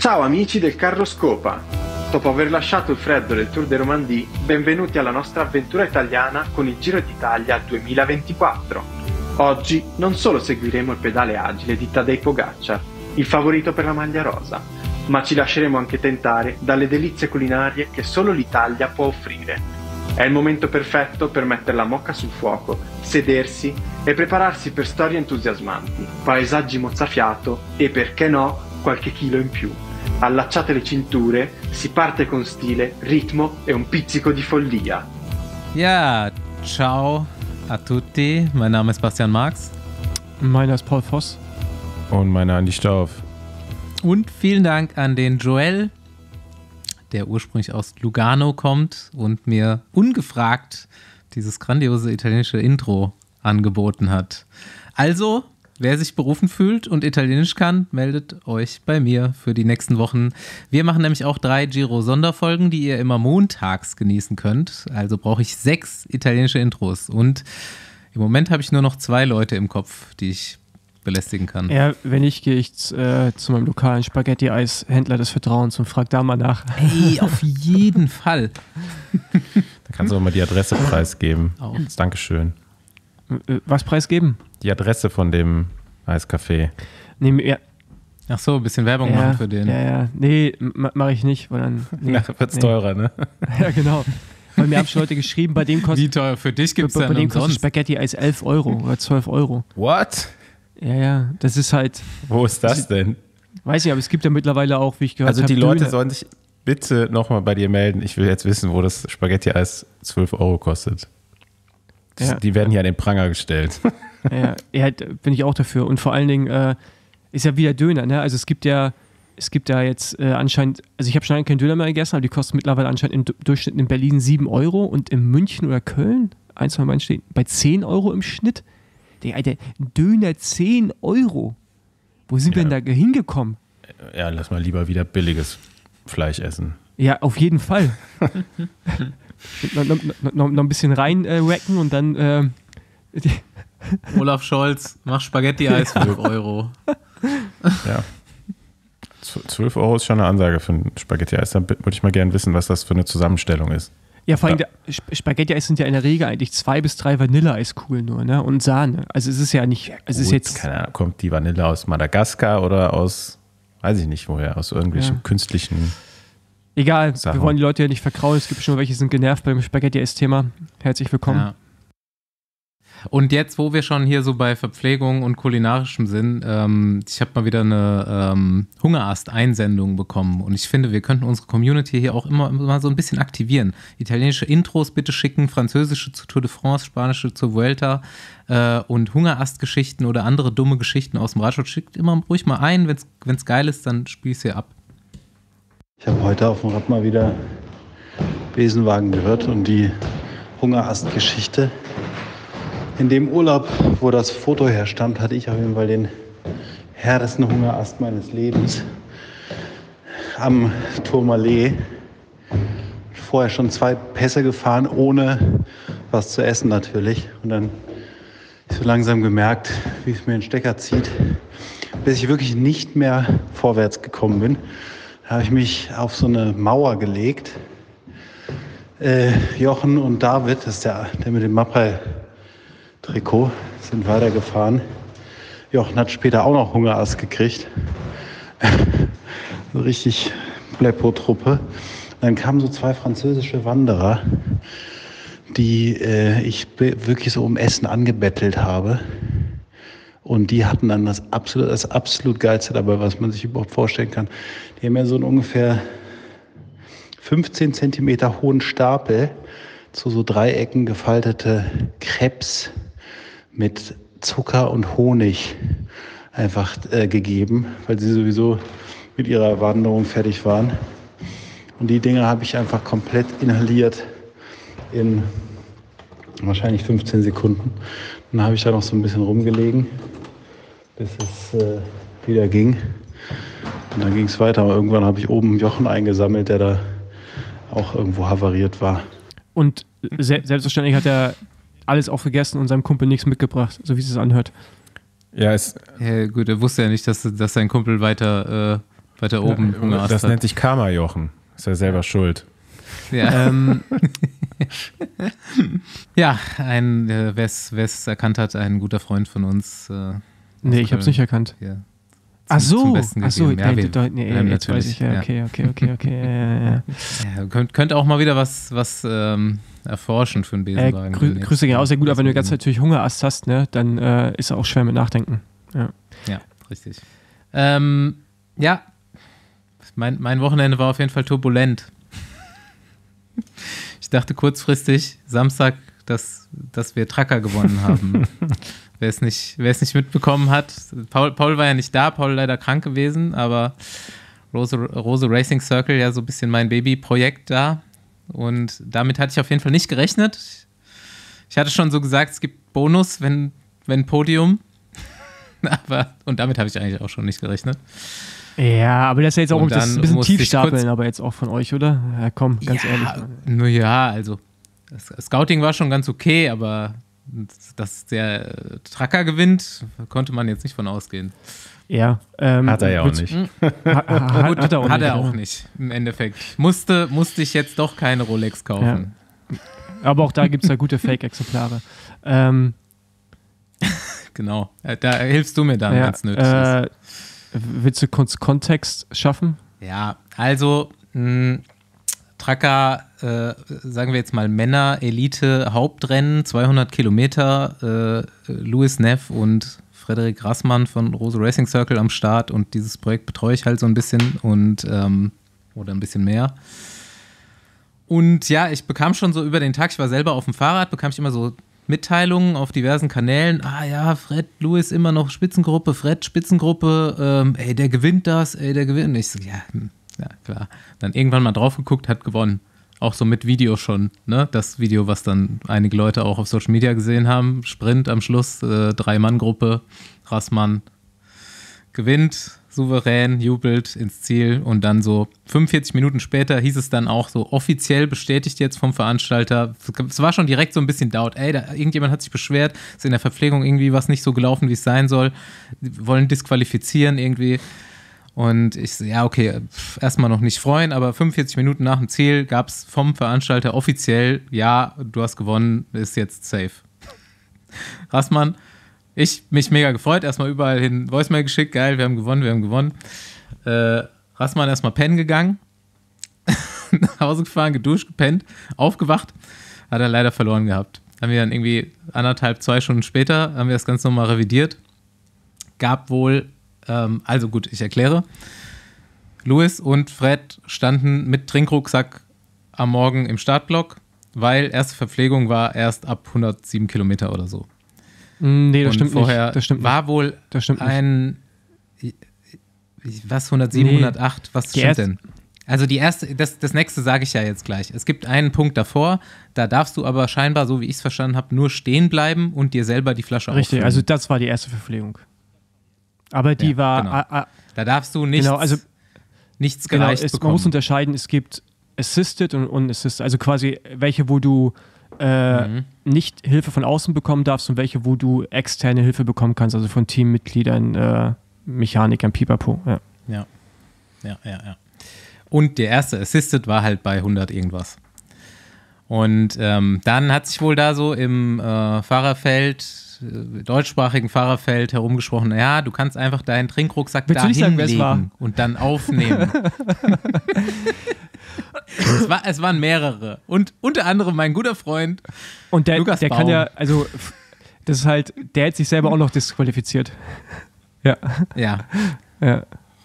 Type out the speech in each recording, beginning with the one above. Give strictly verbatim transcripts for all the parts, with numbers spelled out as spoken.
Ciao amici del Carlo Scopa. Dopo aver lasciato il freddo del Tour de Romandie, benvenuti alla nostra avventura italiana con il Giro d'Italia duemilaventiquattro. Oggi non solo seguiremo il pedale agile di Tadej Pogačar, il favorito per la maglia rosa, ma ci lasceremo anche tentare dalle delizie culinarie che solo l'Italia può offrire. È il momento perfetto per mettere la mocca sul fuoco, sedersi e prepararsi per storie entusiasmanti, paesaggi mozzafiato e, perché no, qualche chilo in più. Allacciate le cinture, si parte con stile, ritmo e un pizzico di follia. Ja, ciao a tutti. Mein Name ist Bastian Marx. Meiner ist Paul Voss. Und meiner Andi Stauf. Und vielen Dank an den Joel, der ursprünglich aus Lugano kommt und mir ungefragt dieses grandiose italienische Intro angeboten hat. Also, wer sich berufen fühlt und Italienisch kann, meldet euch bei mir für die nächsten Wochen. Wir machen nämlich auch drei Giro-Sonderfolgen, die ihr immer montags genießen könnt. Also brauche ich sechs italienische Intros. Und im Moment habe ich nur noch zwei Leute im Kopf, die ich belästigen kann. Ja, wenn nicht, gehe ich äh, zu meinem lokalen Spaghetti-Eis-Händler des Vertrauens und frage da mal nach. Hey, auf jeden Fall. Da kannst du auch mal die Adresse preisgeben. Auch. Dankeschön. Was preisgeben? Die Adresse von dem Eiscafé. Nee, ja. Ach so, ein bisschen Werbung ja, machen für den. Ja, ja. Nee, ma- mache ich nicht, weil dann. Nee, Nachher wird's nee. teurer, ne? Ja, genau. Weil mir haben schon Leute geschrieben, bei dem kostet. Wie teuer? Für dich gibt es bei, ja bei dem kostet umsonst. Spaghetti-Eis elf Euro oder zwölf Euro. What? Ja, ja. Das ist halt. Wo ist das denn? Weiß ich, aber es gibt ja mittlerweile auch, wie ich gehört habe. Also die Döner. Leute sollen sich bitte nochmal bei dir melden. Ich will jetzt wissen, wo das Spaghetti-Eis zwölf Euro kostet. Das, Ja. Die werden hier an den Pranger gestellt. Ja, ja, bin ich auch dafür. Und vor allen Dingen äh, ist ja wieder Döner, ne? Also es gibt ja, es gibt ja jetzt äh, anscheinend, also ich habe schon lange keinen Döner mehr gegessen, aber die kosten mittlerweile anscheinend im Du- Durchschnitt in Berlin sieben Euro und in München oder Köln, eins von beiden stehen, bei zehn Euro im Schnitt. Der, Alter, ein Döner zehn Euro. Wo sind wir Ja. denn da hingekommen? Ja, lass mal lieber wieder billiges Fleisch essen. Ja, auf jeden Fall. noch, noch, noch, noch ein bisschen rein äh, racken und dann äh, die, Olaf Scholz, mach Spaghetti-Eis fünf Euro. Ja. zwölf Euro ist schon eine Ansage für ein Spaghetti-Eis. Da würde ich mal gerne wissen, was das für eine Zusammenstellung ist. Ja, vor allem, der Sp- Spaghetti-Eis sind ja in der Regel eigentlich zwei bis drei Vanilleeiskugeln nur, ne? Und Sahne. Also es ist ja nicht, es ist Gut, jetzt, keine Ahnung, kommt die Vanille aus Madagaskar oder aus, weiß ich nicht woher, aus irgendwelchen Ja. künstlichen. egal, Sachen. wir wollen die Leute ja nicht verkraulen, es gibt schon welche, die sind genervt beim Spaghetti-Eis-Thema. Herzlich willkommen. Ja. Und jetzt, wo wir schon hier so bei Verpflegung und kulinarischem sind, ähm, ich habe mal wieder eine ähm, Hungerast-Einsendung bekommen und ich finde, wir könnten unsere Community hier auch immer, immer so ein bisschen aktivieren. Italienische Intros bitte schicken, französische zur Tour de France, spanische zur Vuelta äh, und Hungerast-Geschichten oder andere dumme Geschichten aus dem Radsport. Schickt immer ruhig mal ein, wenn es geil ist, dann spiel ich hier ab. Ich habe heute auf dem Rad mal wieder Besenwagen gehört und die Hungerast-Geschichte. In dem Urlaub, wo das Foto herstammt, hatte ich auf jeden Fall den härtesten Hungerast meines Lebens. Am Tourmalet. Vorher schon zwei Pässe gefahren, ohne was zu essen natürlich. Und dann habe ich so langsam gemerkt, wie es mir den Stecker zieht, bis ich wirklich nicht mehr vorwärts gekommen bin. Da habe ich mich auf so eine Mauer gelegt. Äh, Jochen und David, das ist der, der mit dem Mapei-Trikot, sind weitergefahren. Jochen hat später auch noch Hungerast gekriegt. So richtig Pleppo-Truppe. Dann kamen so zwei französische Wanderer, die äh, ich be- wirklich so um Essen angebettelt habe. Und die hatten dann das absolut, das absolut Geilste dabei, was man sich überhaupt vorstellen kann. Die haben ja so einen ungefähr fünfzehn Zentimeter hohen Stapel, zu so Dreiecken gefaltete Crepes mit Zucker und Honig einfach äh, gegeben, weil sie sowieso mit ihrer Wanderung fertig waren. Und die Dinger habe ich einfach komplett inhaliert in wahrscheinlich fünfzehn Sekunden. Dann habe ich da noch so ein bisschen rumgelegen, bis es äh, wieder ging. Und dann ging es weiter. Aber irgendwann habe ich oben Jochen eingesammelt, der da auch irgendwo havariert war. Und se- selbstverständlich hat er alles aufgegessen und seinem Kumpel nichts mitgebracht, so wie es sich anhört. Ja, es, Ja, gut, er wusste ja nicht, dass, dass sein Kumpel weiter, äh, weiter oben Ja, Hungerast das hat. nennt sich Karma, Jochen. Ist ja selber schuld. Ja, Ähm, ja ein, äh, wer es erkannt hat, ein guter Freund von uns. Äh, nee, ich hab's nicht erkannt. Hier Ach zum- zum so, Besten ach so, gegeben. Ja, nee, wir- nee, nee, wir haben jetzt weiß natürlich, ich, ja, ja. okay, okay, okay, okay, ja, ja, ja. Ja, könnt, könnt auch mal wieder was, was ähm, erforschen für einen Äh, Besenwagen. grü demnächst. Grüße gehen aus, ja gut, aber wenn du ganz natürlich Hungerast hast, ne, dann äh, ist auch schwer mit Nachdenken. Ja. Ja, richtig. Ähm, ja, mein, mein Wochenende war auf jeden Fall turbulent. Ich dachte kurzfristig, Samstag, dass, dass wir Tracker gewonnen haben. Wer es nicht, wer es nicht mitbekommen hat, Paul, Paul war ja nicht da, Paul leider krank gewesen, aber Rose, Rose Racing Circle, ja so ein bisschen mein Babyprojekt da. Und damit hatte ich auf jeden Fall nicht gerechnet. Ich hatte schon so gesagt, es gibt Bonus, wenn, wenn Podium. Aber, und damit habe ich eigentlich auch schon nicht gerechnet. Ja, aber das ist ja jetzt auch Und das ist dann ein bisschen musste ich Tiefstapeln, kurz- aber jetzt auch von euch, oder? Ja, komm, ganz ja, ehrlich. Naja, also das Scouting war schon ganz okay, aber dass der Tracker gewinnt, konnte man jetzt nicht von ausgehen. Ja. Ähm, Hat er ja auch willst- nicht. Ha, ha, Gut, hat er auch hat nicht. er auch ja. nicht, im Endeffekt. Musste, musste ich jetzt doch keine Rolex kaufen. Aber auch da gibt es ja gute Fake-Exemplare. Ähm, Genau, da hilfst du mir dann, ja, wenn es nötig ist. äh, willst du kurz Kontext schaffen? Ja, also mh, Tracker, äh, sagen wir jetzt mal Männer-Elite-Hauptrennen, zweihundert Kilometer, äh, Louis Neff und Frederik Rassmann von Rose Racing Circle am Start und dieses Projekt betreue ich halt so ein bisschen und ähm, oder ein bisschen mehr. Und ja, ich bekam schon so über den Tag, ich war selber auf dem Fahrrad, bekam ich immer so Mitteilungen auf diversen Kanälen. Ah ja, Fred, Louis immer noch Spitzengruppe, Fred, Spitzengruppe, ähm, ey, der gewinnt das, ey, der gewinnt. Und ich so, ja, hm, ja, klar. Dann irgendwann mal drauf geguckt, hat gewonnen. Auch so mit Video schon, ne? Das Video, was dann einige Leute auch auf Social Media gesehen haben. Sprint am Schluss, äh, Drei-Mann-Gruppe, Rassmann gewinnt, souverän, jubelt ins Ziel und dann so fünfundvierzig Minuten später hieß es dann auch so offiziell bestätigt jetzt vom Veranstalter. Es war schon direkt so ein bisschen Doubt. Ey, da, irgendjemand hat sich beschwert, ist in der Verpflegung irgendwie was nicht so gelaufen, wie es sein soll. Die wollen disqualifizieren irgendwie. Und ich so, ja, okay, pff, erstmal noch nicht freuen, aber fünfundvierzig Minuten nach dem Ziel gab es vom Veranstalter offiziell, ja, du hast gewonnen, ist jetzt safe. Rassmann, ich mich mega gefreut, erstmal überall hin Voicemail geschickt, geil, wir haben gewonnen, wir haben gewonnen. Äh, Rassmann erstmal pennen gegangen, nach Hause gefahren, geduscht, gepennt, aufgewacht, hat er leider verloren gehabt. Haben wir dann irgendwie anderthalb, zwei Stunden später, haben wir das Ganze nochmal revidiert. Gab wohl, ähm, also gut, ich erkläre, Louis und Fred standen mit Trinkrucksack am Morgen im Startblock, weil erste Verpflegung war erst ab hundertsieben Kilometer oder so. Nee, das Und stimmt vorher nicht. Das stimmt war nicht. wohl Das stimmt nicht. ein, was, hundertsieben, Nee. hundertacht, was Die stimmt erste- denn? Also die erste, das, das nächste sage ich ja jetzt gleich. Es gibt einen Punkt davor, da darfst du aber scheinbar, so wie ich es verstanden habe, nur stehen bleiben und dir selber die Flasche Richtig, auffüllen. also das war die erste Verpflegung. Aber die Ja, war, genau. ah, ah, Da darfst du nichts, genau, also nichts genau, gereicht es, man bekommen. muss unterscheiden, es gibt Assisted und Unassisted, also quasi welche, wo du äh, Mhm. nicht Hilfe von außen bekommen darfst und welche, wo du externe Hilfe bekommen kannst, also von Teammitgliedern, äh, Mechanikern, Pipapo. Ja. Ja, ja, ja, ja. Und der erste Assisted war halt bei hundert irgendwas. Und ähm, dann hat sich wohl da so im äh, Fahrerfeld, äh, deutschsprachigen Fahrerfeld herumgesprochen, ja, du kannst einfach deinen Trinkrucksack Willst da du nicht sagen, wer es hinlegen war? und dann aufnehmen. es, war, es waren mehrere. Und unter anderem mein guter Freund Und der, Lukas der kann Baum. ja, also f- das ist halt, der hat sich selber auch noch disqualifiziert. Ja. Ja. Ja.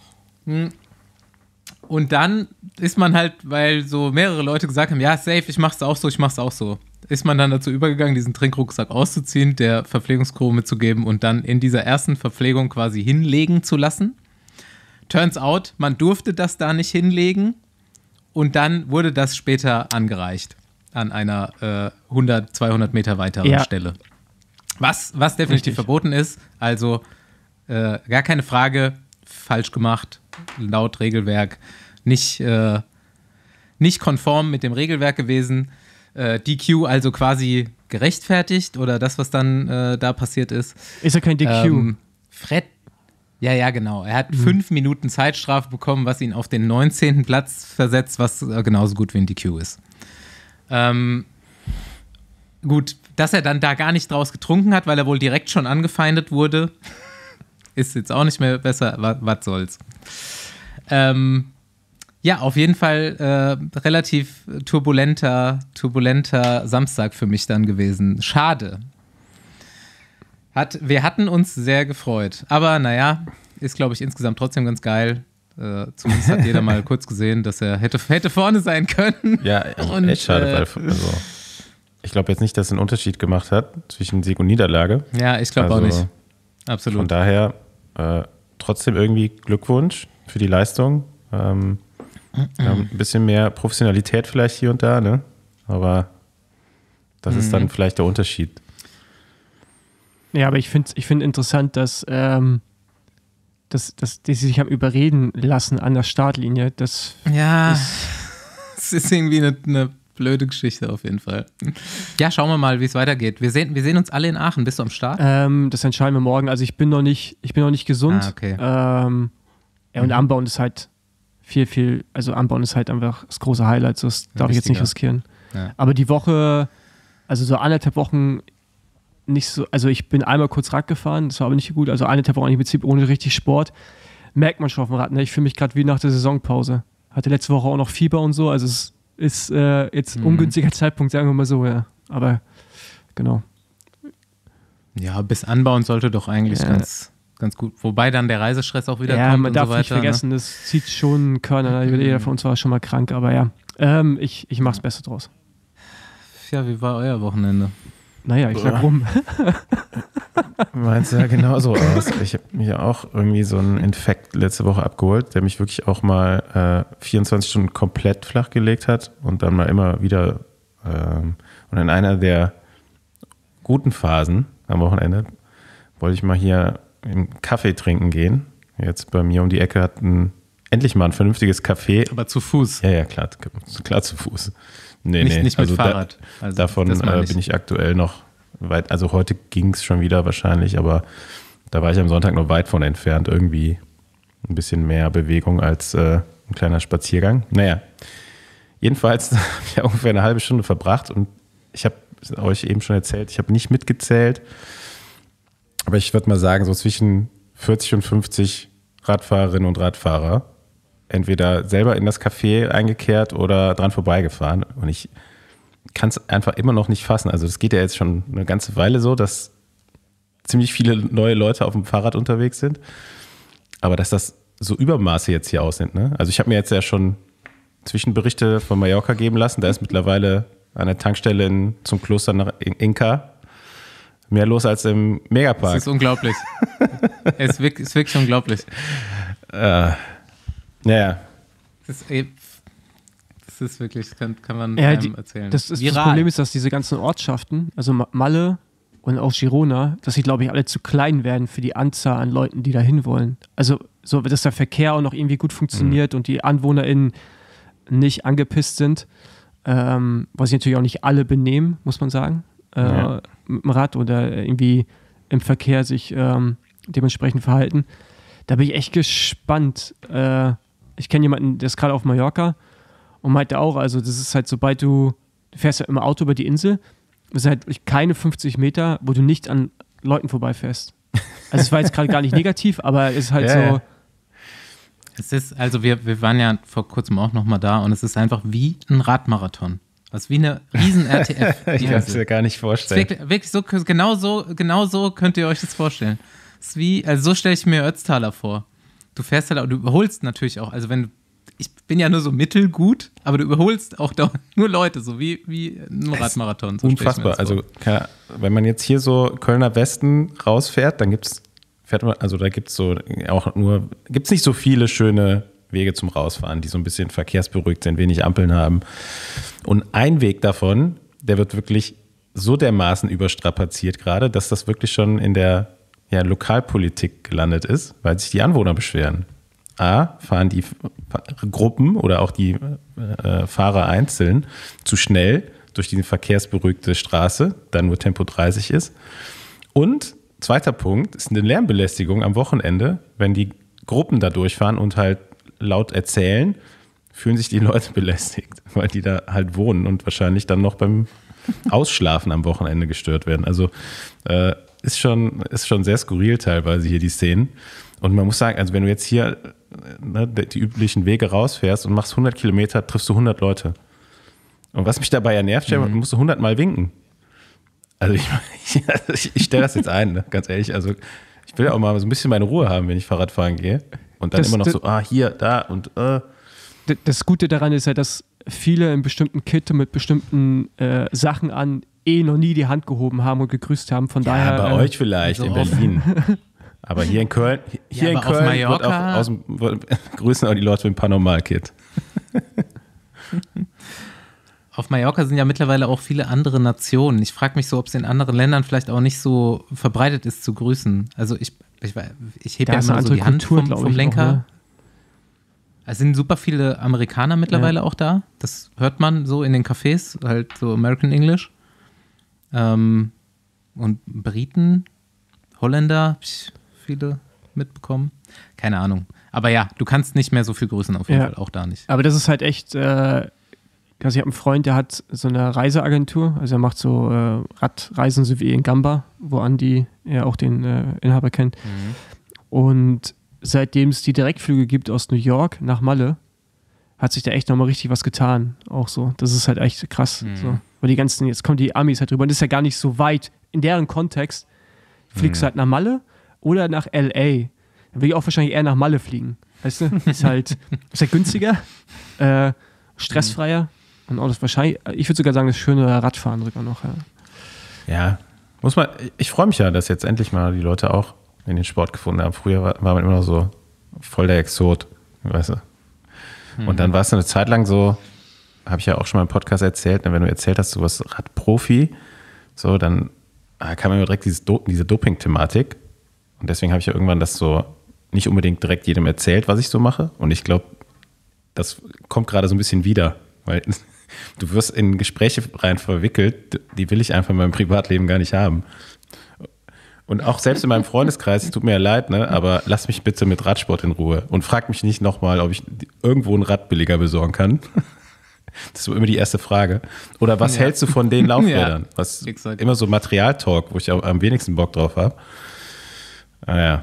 Und dann ist man halt, weil so mehrere Leute gesagt haben, ja, safe, ich mach's auch so, ich mach's auch so, ist man dann dazu übergegangen, diesen Trinkrucksack auszuziehen, der Verpflegungscrew mitzugeben und dann in dieser ersten Verpflegung quasi hinlegen zu lassen. Turns out, man durfte das da nicht hinlegen und dann wurde das später angereicht an einer äh, hundert, zweihundert Meter weiteren Ja. Stelle. Was, was definitiv Richtig. verboten ist, also äh, gar keine Frage, falsch gemacht, laut Regelwerk, nicht, äh, nicht konform mit dem Regelwerk gewesen. Äh, D Q also quasi gerechtfertigt oder das, was dann äh, da passiert ist. Ist ja kein D Q. Ähm, Fred, Ja, ja, genau. Er hat mhm. fünf Minuten Zeitstrafe bekommen, was ihn auf den neunzehnten Platz versetzt, was äh, genauso gut wie in D Q ist. Ähm, gut, dass er dann da gar nicht draus getrunken hat, weil er wohl direkt schon angefeindet wurde, ist jetzt auch nicht mehr besser, was, was soll's. Ähm, ja, auf jeden Fall äh, relativ turbulenter, turbulenter Samstag für mich dann gewesen. Schade. Hat, wir hatten uns sehr gefreut. Aber naja, ist, glaube ich, insgesamt trotzdem ganz geil. Äh, zumindest hat jeder mal kurz gesehen, dass er hätte, hätte vorne sein können. Ja, und, echt schade. Äh, weil, also, ich glaube jetzt nicht, dass es einen Unterschied gemacht hat zwischen Sieg und Niederlage. Ja, ich glaube also, auch nicht. Absolut. Von daher äh, trotzdem irgendwie Glückwunsch für die Leistung. Ähm, ja, ein bisschen mehr Professionalität vielleicht hier und da, ne? Aber das mhm. ist dann vielleicht der Unterschied. Ja, aber ich finde ich find interessant, dass, ähm, dass, dass die sich haben überreden lassen an der Startlinie. Das ja, es ist irgendwie eine, eine blöde Geschichte auf jeden Fall. Ja, schauen wir mal, wie es weitergeht. Wir sehen, wir sehen uns alle in Aachen. Bist du am Start? Ähm, das entscheiden wir morgen. Also ich bin noch nicht, ich bin noch nicht gesund. Ah, okay. Ähm, ja, und mhm. Anbauen ist halt viel, viel, also Anbauen ist halt einfach das große Highlight. So, das darf ich jetzt nicht riskieren. Ja. Aber die Woche, also so anderthalb Wochen nicht so, also ich bin einmal kurz Rad gefahren, das war aber nicht gut, also eine Woche im Prinzip ohne richtig Sport, merkt man schon auf dem Rad, ne? Ich fühle mich gerade wie nach der Saisonpause. Hatte letzte Woche auch noch Fieber und so, also es ist äh, jetzt ein mhm. ungünstiger Zeitpunkt, sagen wir mal so, ja, aber genau. Ja, bis anbauen sollte doch eigentlich ja. ganz, ganz gut, wobei dann der Reisestress auch wieder ja, kommt man und darf so weiter. Nicht vergessen, ne? Das zieht schon Körner, mhm. jeder von uns war schon mal krank, aber ja, ähm, ich, ich mach's Beste draus. Ja, wie war euer Wochenende? Naja, ich sag rum. Meins sah genauso aus. Ich habe mir auch irgendwie so einen Infekt letzte Woche abgeholt, der mich wirklich auch mal äh, vierundzwanzig Stunden komplett flach gelegt hat und dann mal immer wieder ähm, und in einer der guten Phasen am Wochenende wollte ich mal hier einen Kaffee trinken gehen. Jetzt bei mir um die Ecke hat ein, endlich mal ein vernünftiges Café. Aber zu Fuß? Ja, ja, klar, klar zu Fuß. Nee, nicht, nee. nicht mit also Fahrrad. Da, also davon äh, bin ich aktuell noch weit, also heute ging es schon wieder wahrscheinlich, aber da war ich am Sonntag noch weit von entfernt. Irgendwie ein bisschen mehr Bewegung als äh, ein kleiner Spaziergang. Naja, jedenfalls habe ich ja ungefähr eine halbe Stunde verbracht und ich habe euch eben schon erzählt, ich habe nicht mitgezählt, aber ich würde mal sagen, so zwischen vierzig und fünfzig Radfahrerinnen und Radfahrer entweder selber in das Café eingekehrt oder dran vorbeigefahren. Und ich kann es einfach immer noch nicht fassen. Also das geht ja jetzt schon eine ganze Weile so, dass ziemlich viele neue Leute auf dem Fahrrad unterwegs sind. Aber dass das so Übermaße jetzt hier aussieht. Ne? Also ich habe mir jetzt ja schon Zwischenberichte von Mallorca geben lassen. Da ist mittlerweile an der Tankstelle in, zum Kloster nach Inca mehr los als im Megapark. Das ist unglaublich. Es ist wirklich, ist wirklich unglaublich. Äh, Naja. Das ist, das ist wirklich, kann, kann man ja, einem die, erzählen. Das, ist, das Problem ist, dass diese ganzen Ortschaften, also Malle und auch Girona, dass sie, glaube ich, alle zu klein werden für die Anzahl an Leuten, die da hinwollen. Also, so, dass der Verkehr auch noch irgendwie gut funktioniert mhm. und die AnwohnerInnen nicht angepisst sind, ähm, was sich natürlich auch nicht alle benehmen, muss man sagen, äh, ja. mit dem Rad oder irgendwie im Verkehr sich ähm, dementsprechend verhalten. Da bin ich echt gespannt. Äh, ich kenne jemanden, der ist gerade auf Mallorca und meinte auch, also das ist halt, sobald du, du fährst ja im Auto über die Insel, das sind halt keine fünfzig Meter, wo du nicht an Leuten vorbeifährst. Also es war jetzt gerade gar nicht negativ, aber es ist halt ja, so. Ja. Es ist, also wir, wir waren ja vor kurzem auch nochmal da und es ist einfach wie ein Radmarathon. Also wie eine riesen R T F. Ich kann es mir gar nicht vorstellen. Wirklich, wirklich so, genau so, genau so könnt ihr euch das vorstellen. Es ist wie, also so stelle ich mir Ötztaler vor. Du fährst halt, du überholst natürlich auch, also wenn du, ich bin ja nur so mittelgut, aber du überholst auch da nur Leute, so wie, wie ein Radmarathon. So unfassbar. Also klar, wenn man jetzt hier so Kölner Westen rausfährt, dann gibt's, fährt man, also da gibt's so auch nur, gibt's nicht so viele schöne Wege zum Rausfahren, die so ein bisschen verkehrsberuhigt sind, wenig Ampeln haben. Und ein Weg davon, der wird wirklich so dermaßen überstrapaziert gerade, dass das wirklich schon in der ja, Lokalpolitik gelandet ist, weil sich die Anwohner beschweren. A, fahren die Gruppen oder auch die äh, Fahrer einzeln zu schnell durch die verkehrsberuhigte Straße, da nur Tempo dreißig ist. Und zweiter Punkt ist eine Lärmbelästigung am Wochenende, wenn die Gruppen da durchfahren und halt laut erzählen, fühlen sich die Leute belästigt, weil die da halt wohnen und wahrscheinlich dann noch beim Ausschlafen am Wochenende gestört werden. Also äh, ist schon, ist schon sehr skurril teilweise hier die Szenen. Und man muss sagen, also wenn du jetzt hier ne, die üblichen Wege rausfährst und machst hundert Kilometer, triffst du hundert Leute. Und was mich dabei ja nervt, mhm. musst du hundert Mal winken. Also ich, ich, ich stelle das jetzt ein, ne, ganz ehrlich. Also ich will ja auch mal so ein bisschen meine Ruhe haben, wenn ich Fahrrad fahren gehe. Und dann das, immer noch das, so, ah, hier, da und äh. Das Gute daran ist ja, dass viele in bestimmten Kit mit bestimmten äh, Sachen an eh noch nie die Hand gehoben haben und gegrüßt haben. Von ja, daher. bei äh, euch vielleicht, so in Berlin. Aber hier in Köln, hier ja, in Köln wird auch aus dem, grüßen auch die Leute mit dem Paranormal-Kit. Auf Mallorca sind ja mittlerweile auch viele andere Nationen. Ich frage mich so, ob es in anderen Ländern vielleicht auch nicht so verbreitet ist zu grüßen. Also ich, ich, ich hebe ja immer so die Hand Kultur, vom, vom Lenker. Auch, ne? Es sind super viele Amerikaner mittlerweile ja. auch da. Das hört man so in den Cafés, halt so American English. Ähm, und Briten, Holländer, habe ich viele mitbekommen. Keine Ahnung. Aber ja, du kannst nicht mehr so viel grüßen auf jeden ja. Fall, auch da nicht. Aber das ist halt echt, äh, also ich habe einen Freund, der hat so eine Reiseagentur, also er macht so äh, Radreisen, so wie in Gamba, wo Andi ja auch den äh, Inhaber kennt. Mhm. Und seitdem es die Direktflüge gibt aus New York nach Malle, hat sich da echt nochmal richtig was getan. Auch so. Das ist halt echt krass. Mhm. So. Weil die ganzen, jetzt kommen die Amis halt drüber und das ist ja gar nicht so weit. In deren Kontext fliegst mhm. du halt nach Malle oder nach L A. Dann will ich auch wahrscheinlich eher nach Malle fliegen. Weißt du? Ist halt, ist halt günstiger, äh, stressfreier mhm. und auch das wahrscheinlich, ich würde sogar sagen, das schöne Radfahren sogar noch. Ja, ja muss man, ich freue mich ja, dass jetzt endlich mal die Leute auch in den Sport gefunden haben. Früher war, war man immer noch so voll der Exot, weißt du. Mhm. Und dann war es eine Zeit lang so, habe ich ja auch schon mal im Podcast erzählt, wenn du erzählt hast, du warst Radprofi, so, dann kam immer direkt dieses Do- diese Doping-Thematik. Und deswegen habe ich ja irgendwann das so nicht unbedingt direkt jedem erzählt, was ich so mache. Und ich glaube, das kommt gerade so ein bisschen wieder, weil du wirst in Gespräche rein verwickelt, die will ich einfach in meinem Privatleben gar nicht haben. Und auch selbst in meinem Freundeskreis, es tut mir ja leid, ne, aber lass mich bitte mit Radsport in Ruhe und frag mich nicht nochmal, ob ich irgendwo ein Rad billiger besorgen kann. Das ist immer die erste Frage. Oder was ja. hältst du von den Laufrädern? Ja, was exakt. Immer so Materialtalk, wo ich auch am wenigsten Bock drauf habe. Naja.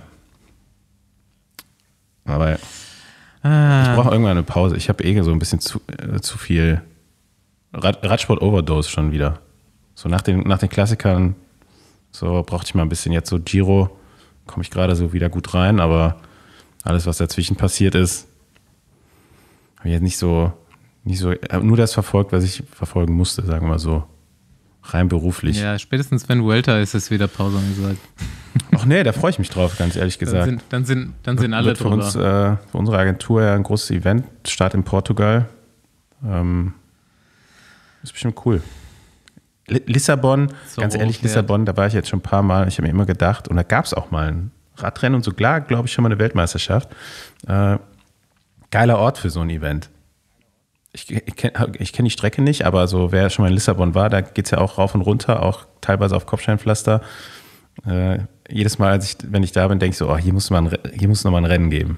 Aber ah. ich brauche irgendwann eine Pause. Ich habe eh so ein bisschen zu, äh, zu viel Rad, Radsport-Overdose schon wieder. So nach den, nach den Klassikern, so brauchte ich mal ein bisschen. Jetzt so Giro, komme ich gerade so wieder gut rein, aber alles, was dazwischen passiert ist, habe ich jetzt nicht so, nicht so, nur das verfolgt, was ich verfolgen musste, sagen wir mal so. Rein beruflich. Ja, spätestens wenn Vuelta ist, ist wieder Pause angesagt. Ach nee, da freue ich mich drauf, ganz ehrlich gesagt. Dann sind, dann sind, dann sind alle wird für drüber. Uns, äh, für unsere Agentur ja ein großes Event, Start in Portugal. Ähm, ist bestimmt cool. L- Lissabon, so ganz ehrlich, okay. Lissabon, da war ich jetzt schon ein paar Mal. Ich habe mir immer gedacht, und da gab es auch mal ein Radrennen und sogar, glaube ich, schon mal eine Weltmeisterschaft. Äh, geiler Ort für so ein Event. Ich, ich kenne ich kenn die Strecke nicht, aber so wer schon mal in Lissabon war, da geht es ja auch rauf und runter, auch teilweise auf Kopfsteinpflaster. Äh, jedes Mal, als ich, wenn ich da bin, denke ich so, oh, hier muss man, hier muss noch mal ein Rennen geben.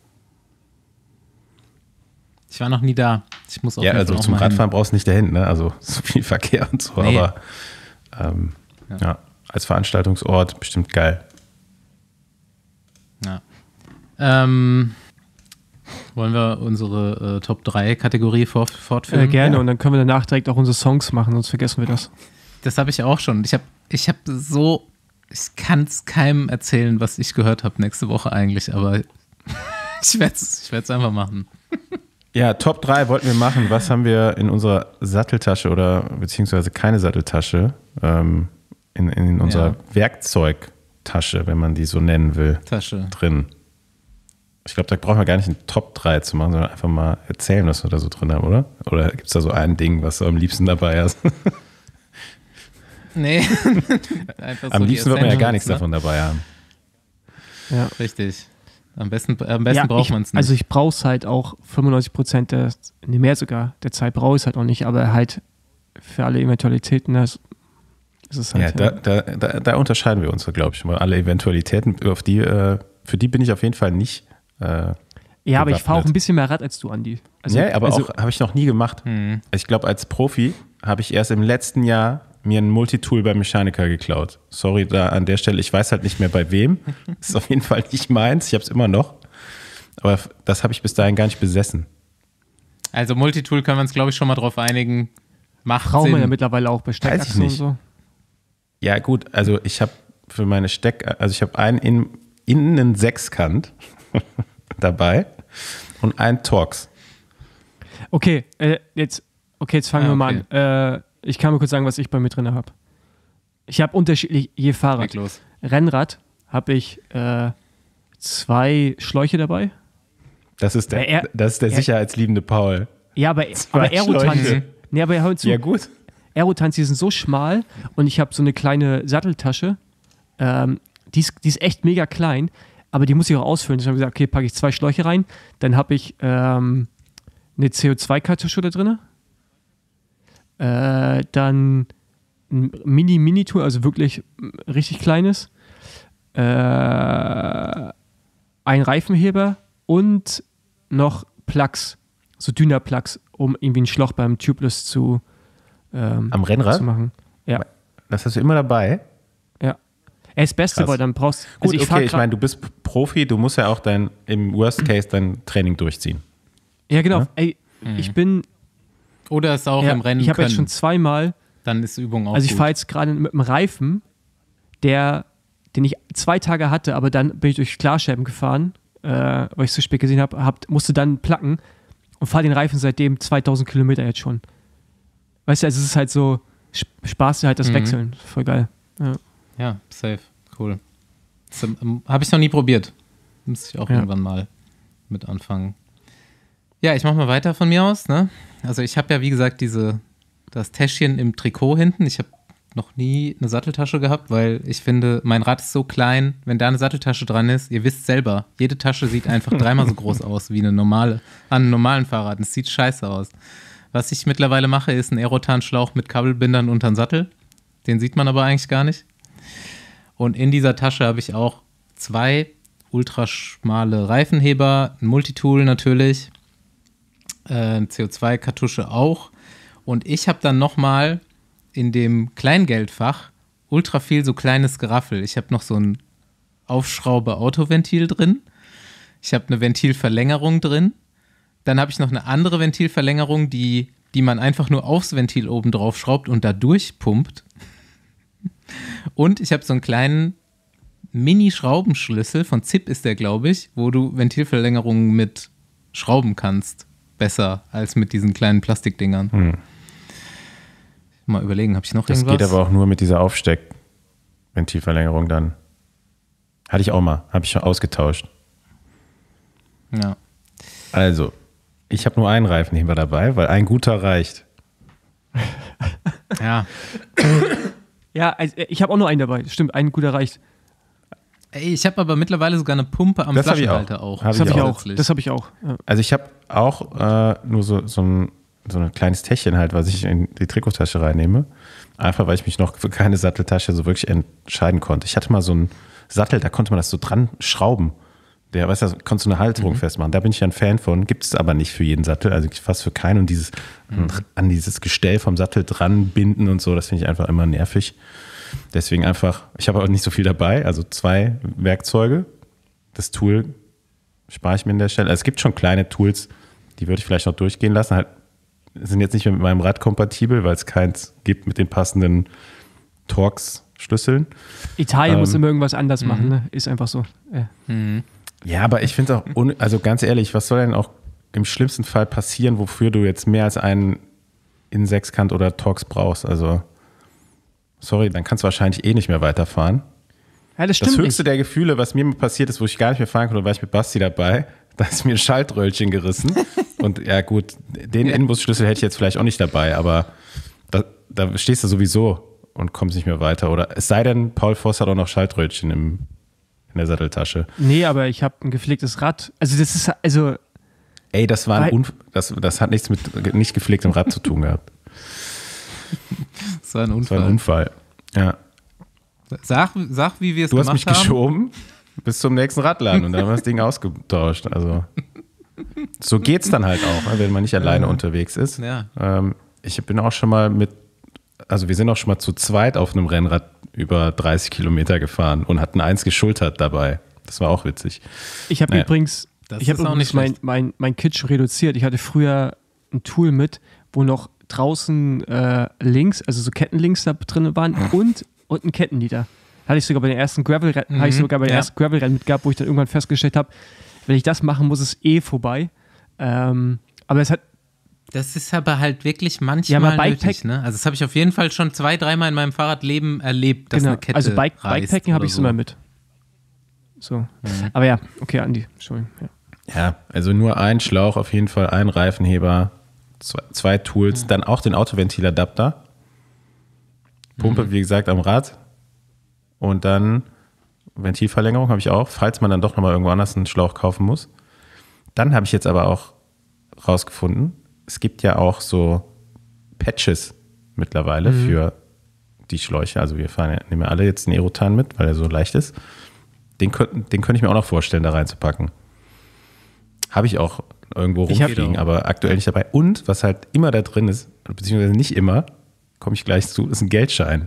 Ich war noch nie da. Ich muss auch ja, also zum Radfahren hin. Brauchst du nicht dahin, ne? Also so viel Verkehr und so, nee. aber ähm, ja. ja, als Veranstaltungsort bestimmt geil. Ja. Ähm, wollen wir unsere äh, Top drei Kategorie fort, fortführen? Äh, gerne, ja. Und dann können wir danach direkt auch unsere Songs machen, sonst vergessen wir das. Das habe ich auch schon. Ich habe ich hab so, ich kann es keinem erzählen, was ich gehört habe nächste Woche eigentlich, aber ich werde es ich werd's einfach machen. Ja, Top drei wollten wir machen. Was haben wir in unserer Satteltasche oder beziehungsweise keine Satteltasche, ähm, in, in unserer ja. Werkzeugtasche, wenn man die so nennen will, Tasche. drin? Ich glaube, da brauchen wir gar nicht eine Top drei zu machen, sondern einfach mal erzählen, was wir da so drin haben, oder? Oder gibt es da so ein Ding, was du am liebsten dabei hast? Nee. So am liebsten wird man ja gar nichts ne? davon dabei haben. Ja, richtig. Am besten, am besten ja, braucht man es nicht. Also ich brauche es halt auch fünfundneunzig Prozent der, nee, mehr sogar, der Zeit brauche ich es halt auch nicht, aber halt für alle Eventualitäten, das ist es halt. Ja, Ja, da, da, da, da unterscheiden wir uns, glaube ich, mal alle Eventualitäten, auf die, äh, für die bin ich auf jeden Fall nicht. Äh, ja aber ich fahre auch gewappnet. ein bisschen mehr Rad als du, Andi. Also, ja, aber also, auch habe ich noch nie gemacht. Mhm. Ich glaube, als Profi habe ich erst im letzten Jahr mir ein Multitool beim Mechaniker geklaut. Sorry da an der Stelle, ich weiß halt nicht mehr bei wem. Ist auf jeden Fall nicht meins, ich habe es immer noch. Aber das habe ich bis dahin gar nicht besessen. Also Multitool können wir uns, glaube ich, schon mal drauf einigen. Macht brauchen wir ja Sinn. mittlerweile auch bei Weiß ich Steckachsen und nicht. so. Ja gut, also ich habe für meine Steck, also ich habe einen in, innen einen Sechskant dabei und einen Torx. Okay, äh, jetzt, okay, jetzt fangen Ah, wir mal okay. an. Äh, ich kann mal kurz sagen, was ich bei mir drin habe. Ich habe unterschiedlich, je Fahrrad. Leg los. Rennrad habe ich äh, zwei Schläuche dabei. Das ist der, Ja, er- das ist der er- sicherheitsliebende Paul. Ja, aber, Zwei aber Aerotanz. Schläuche. Nee, aber hör zu. Ja gut. Aerotanz, die sind so schmal und ich habe so eine kleine Satteltasche. Ähm, die, ist, die ist echt mega klein, aber die muss ich auch ausfüllen. Ich habe gesagt, okay, packe ich zwei Schläuche rein. Dann habe ich ähm, eine C O zwei Kartusche da drin. Äh, dann ein Mini-Mini-Tool, also wirklich mm, richtig kleines. Äh, ein Reifenheber und noch Plugs, so Dyna-Plugs, um irgendwie einen Schloch beim Tubeless zu, ähm, Am Rennrad? zu machen. Ja, Das hast du immer dabei? ja. Er ist das Beste, Krass. weil dann brauchst Gut, ich fahr okay, ich grad- meine, du bist Profi, du musst ja auch dein, im Worst Case dein Training durchziehen. Ja, genau. Ja? Ey, ich bin, Oder es auch ja, im Rennen ich habe jetzt können. schon zweimal, Dann ist Übung auch also ich gut. fahre jetzt gerade mit einem Reifen, der, den ich zwei Tage hatte, aber dann bin ich durch Klarscheiben gefahren, äh, weil ich es zu spät gesehen habe, hab, musste dann placken und fahre den Reifen seitdem zweitausend Kilometer jetzt schon. Weißt du, also es ist halt so, Sp- Spaß halt das Mhm. Wechseln. Voll geil. Ja. Ja, safe. Cool. Ähm, Habe ich noch nie probiert. Müsste ich auch Ja. irgendwann mal mit anfangen. Ja, ich mache mal weiter von mir aus. Ne? Also ich habe ja, wie gesagt, diese, das Täschchen im Trikot hinten. Ich habe noch nie eine Satteltasche gehabt, weil ich finde, mein Rad ist so klein, wenn da eine Satteltasche dran ist, ihr wisst selber, jede Tasche sieht einfach dreimal so groß aus wie eine normale, an einem normalen Fahrrad. Es sieht scheiße aus. Was ich mittlerweile mache, ist ein Aerotan-Schlauch mit Kabelbindern unter den Sattel. Den sieht man aber eigentlich gar nicht. Und in dieser Tasche habe ich auch zwei ultraschmale Reifenheber, ein Multitool natürlich, äh, eine C O zwei Kartusche auch. Und ich habe dann nochmal in dem Kleingeldfach ultra viel so kleines Geraffel. Ich habe noch so ein Aufschraube-Autoventil drin. Ich habe eine Ventilverlängerung drin. Dann habe ich noch eine andere Ventilverlängerung, die, die man einfach nur aufs Ventil oben drauf schraubt und da durchpumpt. Und ich habe so einen kleinen Mini-Schraubenschlüssel, von Zip ist der, glaube ich, wo du Ventilverlängerungen mit schrauben kannst. Besser als mit diesen kleinen Plastikdingern. Hm. Mal überlegen, habe ich noch Das irgendwas? geht aber auch nur mit dieser Aufsteck-Ventilverlängerung dann. Hatte ich auch mal, habe ich schon ausgetauscht. Ja. Also, ich habe nur einen Reifenheber dabei, weil ein guter reicht. Ja. Ja, also ich habe auch nur einen dabei. Stimmt, ein guter reicht. Ey, ich habe aber mittlerweile sogar eine Pumpe am Das hab ich Flaschenhalter auch. auch. Hab Das habe ich ich auch. auch. Zusätzlich. Das habe ich auch. Ja. Also ich habe auch äh, nur so, so, ein, so ein kleines Täschchen halt, was ich in die Trikottasche reinnehme. Einfach, weil ich mich noch für keine Satteltasche so wirklich entscheiden konnte. Ich hatte mal so einen Sattel, da konnte man das so dran schrauben. Der, weißt du, da konntest du eine Halterung Mhm. festmachen. Da bin ich ja ein Fan von. Gibt es aber nicht für jeden Sattel, also fast für keinen. Und dieses Mhm. an dieses Gestell vom Sattel dran binden und so, das finde ich einfach immer nervig. Deswegen einfach, ich habe auch nicht so viel dabei, also zwei Werkzeuge. Das Tool spare ich mir an der Stelle. Also es gibt schon kleine Tools, die würde ich vielleicht noch durchgehen lassen. Halt, sind jetzt nicht mehr mit meinem Rad kompatibel, weil es keins gibt mit den passenden Torx-Schlüsseln. Italien Ähm, muss immer irgendwas anders machen, ne? Ist einfach so. Ja. Mhm. Ja, aber ich finde es auch, un also ganz ehrlich, was soll denn auch im schlimmsten Fall passieren, wofür du jetzt mehr als einen in Sechskant oder Torx brauchst? Also, sorry, dann kannst du wahrscheinlich eh nicht mehr weiterfahren. Ja, das Das stimmt höchste nicht. der Gefühle, was mir mal passiert ist, wo ich gar nicht mehr fahren konnte, war ich mit Basti dabei, da ist mir ein Schaltröllchen gerissen. Und ja gut, den Ja. Inbusschlüssel hätte ich jetzt vielleicht auch nicht dabei, aber da, da stehst du sowieso und kommst nicht mehr weiter. Oder es sei denn, Paul Voss hat auch noch Schaltröllchen im, in der Satteltasche. Nee, aber ich habe ein gepflegtes Rad. Also das ist, also Ey, das war ein Weil- Unf das, das hat nichts mit nicht gepflegtem Rad zu tun gehabt. Das war ein Das war Unfall. ein Unfall. Ja. Sag, sag wie wir es Du gemacht hast mich haben. geschoben bis zum nächsten Radladen und dann haben wir das Ding ausgetauscht. Also so geht's dann halt auch, wenn man nicht alleine Ja. unterwegs ist. Ja. Ähm, ich bin auch schon mal mit, also wir sind auch schon mal zu zweit auf einem Rennrad über dreißig Kilometer gefahren und hatten eins geschultert dabei. Das war auch witzig. Ich habe Naja. übrigens, Das ich habe ist auch übrigens nicht mein, schlecht. mein, mein Kit schon reduziert. Ich hatte früher ein Tool mit, wo noch draußen äh, Links, also so Kettenlinks da drin waren und, und ein Kettenlieder. Hatte ich sogar bei den ersten Gravel-Rennen, Mhm, hatte ich sogar bei den ja. ersten Gravel-Rennen mit gehabt, wo ich dann irgendwann festgestellt habe, wenn ich das mache, muss es eh vorbei. Ähm, aber es hat, Das ist aber halt wirklich Ja, manchmal aber nötig, Bikepack- ne? Also das habe ich auf jeden Fall schon zwei, dreimal in meinem Fahrradleben erlebt, dass genau, eine Kette also Bike, reißt Bikepacken habe oder ich so. immer mit. So. Aber ja, okay, Andi, Entschuldigung. Ja. Ja, also nur ein Schlauch auf jeden Fall, ein Reifenheber, zwei, zwei Tools, dann auch den Autoventiladapter, Pumpe, wie gesagt, am Rad und dann Ventilverlängerung habe ich auch, falls man dann doch nochmal irgendwo anders einen Schlauch kaufen muss. Dann habe ich jetzt aber auch rausgefunden, es gibt ja auch so Patches mittlerweile Mhm. für die Schläuche. Also wir fahren ja, nehmen ja alle jetzt einen Aerotan mit, weil er so leicht ist. Den, könnt, den könnte ich mir auch noch vorstellen, da reinzupacken. Habe ich auch irgendwo Ich hab- rumfliegen, aber aktuell nicht dabei. Und was halt immer da drin ist, beziehungsweise nicht immer, komme ich gleich zu, ist ein Geldschein.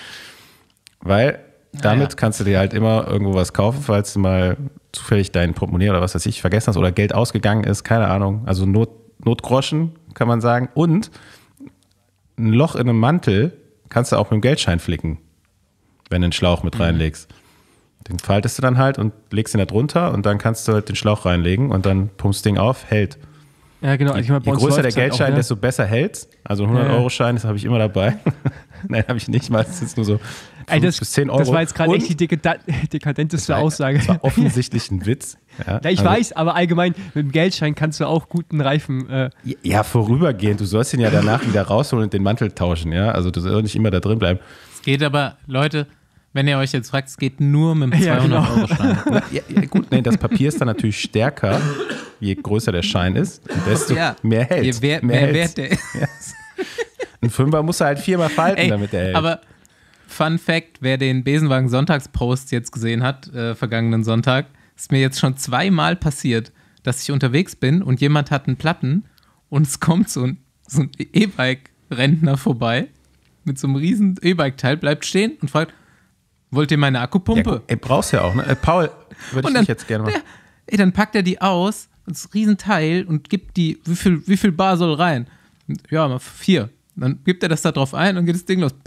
Weil damit ja. kannst du dir halt immer irgendwo was kaufen, falls du mal zufällig dein Portemonnaie oder was weiß ich vergessen hast oder Geld ausgegangen ist, keine Ahnung. Also Not, Notgroschen, kann man sagen. Und ein Loch in einem Mantel kannst du auch mit dem Geldschein flicken, wenn du einen Schlauch mit reinlegst. Den faltest du dann halt und legst ihn da drunter und dann kannst du halt den Schlauch reinlegen und dann pumpst das Ding auf, hält. Ja, genau. Also ich meine, bei Je uns größer der läuft's halt Geldschein, auch, ne? desto besser hält. Also ein hundert-Euro-Schein, das habe ich immer dabei. Nein, habe ich nicht. Meistens ist es nur so Ey, fünf das, bis zehn Euro. das war jetzt gerade Und echt die dekada- dekadenteste das war- Aussage. Das war offensichtlich ein Witz. Ja, Ja, ich also- weiß, aber allgemein, mit dem Geldschein kannst du auch guten Reifen. Äh, Ja, vorübergehend. Du sollst ihn ja danach wieder rausholen und den Mantel tauschen. Ja, also du sollst nicht immer da drin bleiben. Es geht aber, Leute, wenn ihr euch jetzt fragt, es geht nur mit dem Ja, genau. zweihundert-Euro-Schein. Ja, ja, gut, nee, das Papier ist dann natürlich stärker, je größer der Schein ist, und desto mehr hält. Je wert, mehr mehr hält's. wert der ist. Ein Fünfer muss er halt viermal falten, Ey, damit er hält. aber Fun Fact, wer den Besenwagen Sonntagspost jetzt gesehen hat, äh, vergangenen Sonntag, ist mir jetzt schon zweimal passiert, dass ich unterwegs bin und jemand hat einen Platten und es kommt so ein, so ein E-Bike-Rentner vorbei mit so einem riesen E-Bike-Teil, bleibt stehen und fragt, wollt ihr meine ja, Akkupumpe? gut, ey, brauchst ja auch, ne? Äh, Paul, würde ich Und dann- dich jetzt gerne mal. Der, ey, dann packt er die aus, das Riesenteil und gibt die, wie viel, wie viel Bar soll rein? Ja, mal vier. Dann gibt er das da drauf ein und geht das Ding los.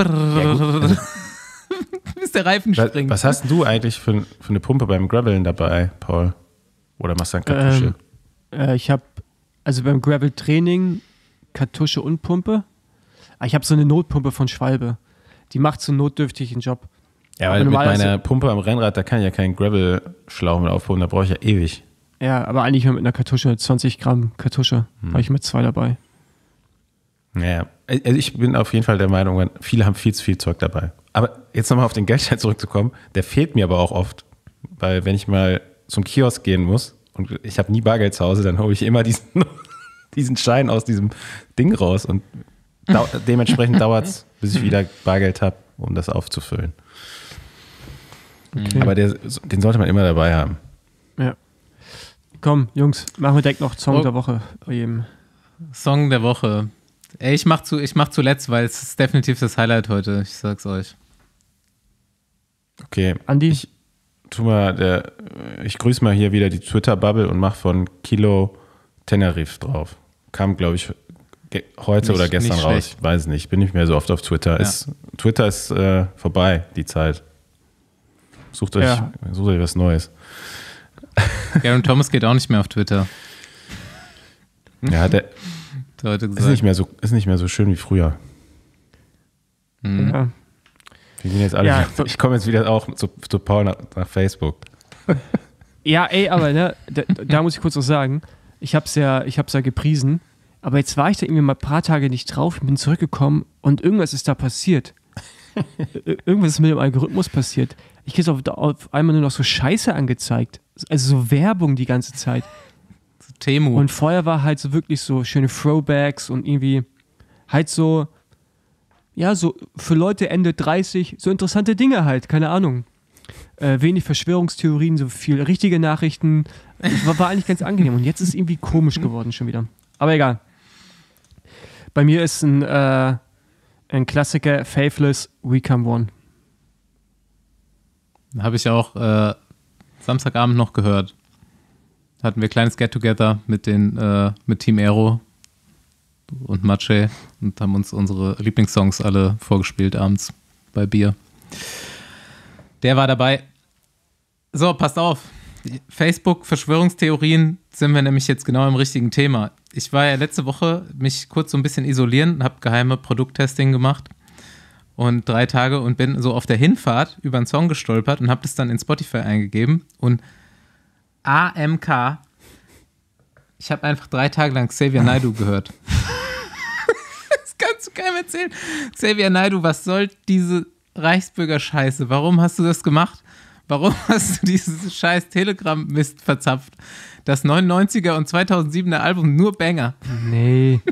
Bis der Reifen Was, springt. was hast denn du eigentlich für, für eine Pumpe beim Graveln dabei, Paul? Oder machst du dann Kartusche? Ähm, äh, ich habe, also beim Gravel-Training, Kartusche und Pumpe. Aber ich habe so eine Notpumpe von Schwalbe. Die macht so einen notdürftigen Job. ja, weil aber mit normalerweise- meiner Pumpe am Rennrad, da kann ich ja keinen Gravel-Schlauch mit aufpumpen, da brauche ich ja ewig. Ja, aber eigentlich nur mit einer Kartusche, zwanzig Gramm Kartusche. Hm. Habe ich mit zwei dabei. Naja, also ich bin auf jeden Fall der Meinung, viele haben viel zu viel Zeug dabei. Aber jetzt nochmal auf den Geldschein zurückzukommen, der fehlt mir aber auch oft. Weil wenn ich mal zum Kiosk gehen muss und ich habe nie Bargeld zu Hause, dann hole ich immer diesen, diesen Schein aus diesem Ding raus und dau- dementsprechend dauert es, bis ich wieder Bargeld habe, um das aufzufüllen. Okay. Aber der, den sollte man immer dabei haben. Ja. Komm, Jungs, machen wir direkt noch Song Oh. der Woche bei jedem. Song der Woche. Ey, ich mach, zu, ich mach zuletzt, weil es ist definitiv das Highlight heute. Ich sag's euch. Okay, Andi? ich tu mal, der, ich grüße mal hier wieder die Twitter-Bubble und mach von Kilo Tenerife drauf. Kam, glaube ich, ge- heute Nicht- oder gestern nicht raus. schlecht. Ich weiß nicht, bin nicht mehr so oft auf Twitter. Ja. Ist, Twitter ist äh, vorbei, die Zeit. Sucht euch, Ja. sucht euch was Neues. Garen Thomas geht auch nicht mehr auf Twitter. Ja, der Hat er heute ist gesagt. nicht mehr so, ist nicht mehr so schön wie früher. Mhm. Ja. Wir gehen jetzt alle Ja, wieder, so- ich komme jetzt wieder auch zu, zu Paul nach, nach Facebook. Ja, ey, aber ne, da, da muss ich kurz was sagen. Ich hab's ja, ich hab's ja gepriesen, aber jetzt war ich da irgendwie mal ein paar Tage nicht drauf, bin zurückgekommen und irgendwas ist da passiert. Ir- irgendwas ist mit dem Algorithmus passiert. Ich krieg auf, auf einmal nur noch so Scheiße angezeigt. Also so Werbung die ganze Zeit. Temu. Und vorher war halt so wirklich so schöne Throwbacks und irgendwie halt so, ja, so für Leute Ende dreißig, so interessante Dinge halt, keine Ahnung. Äh, wenig Verschwörungstheorien, so viel richtige Nachrichten. War, war eigentlich ganz angenehm. Und jetzt ist es irgendwie komisch geworden schon wieder. Aber egal. Bei mir ist ein, äh, ein Klassiker, Faithless, We Come One. Habe ich auch äh, Samstagabend noch gehört. Hatten wir ein kleines Get-Together mit, den, äh, mit Team Aero und Maciej und haben uns unsere Lieblingssongs alle vorgespielt abends bei Bier. Der war dabei. So, passt auf. Facebook, Verschwörungstheorien, sind wir nämlich jetzt genau im richtigen Thema. Ich war ja letzte Woche mich kurz so ein bisschen isolieren, habe geheime Produkttesting gemacht und drei Tage und bin so auf der Hinfahrt über einen Song gestolpert und habe das dann in Spotify eingegeben und A M K, ich habe einfach drei Tage lang Xavier Naidoo gehört. Das kannst du keinem erzählen. Xavier Naidoo, was soll diese Reichsbürger-Scheiße? Warum hast du das gemacht? Warum hast du dieses scheiß Telegram-Mist verzapft? Das neunundneunziger und zweitausendsiebener Album, nur Banger. Nee.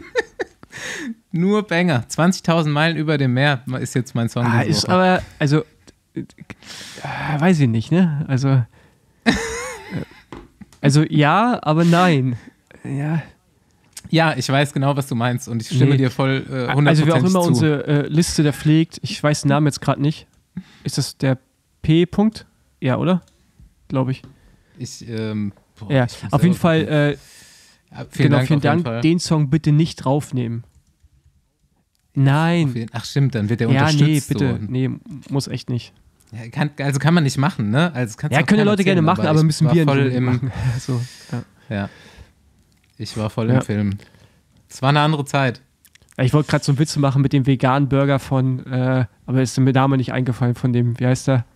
Nur Banger. zwanzigtausend Meilen über dem Meer ist jetzt mein Song. Ah, ist aber, also, äh, weiß ich nicht, ne? Also, äh, also ja, aber nein. Ja. Ja, ich weiß genau, was du meinst und ich stimme Nee. dir voll äh, hundertprozentig Also wer auch immer zu. unsere äh, Liste da pflegt, ich weiß den Namen jetzt gerade nicht. Ist das der P. -Punkt? Ja, oder? Glaube ich. Ich, ähm, boah, Ja, ich muss auf jeden selber Fall, gucken. äh, Ja, genau, auf vielen jeden Dank. Fall. Den Song bitte nicht draufnehmen. Auf Nein. jeden- Ach stimmt, dann wird der Ja, nee, unterstützt. bitte. So. Nee, muss echt nicht. Ja, kann, also kann man nicht machen, ne? Also kannst Ja, auch können ja keiner Leute gerne erzählen, machen, aber ich müssen war wir voll nicht im, machen. So, ja. Ja, ich war voll Ja. im Film. Es war eine andere Zeit. Ja, ich wollte gerade so einen Witz machen mit dem veganen Burger von, äh, aber ist mir der Name nicht eingefallen von dem, wie heißt der?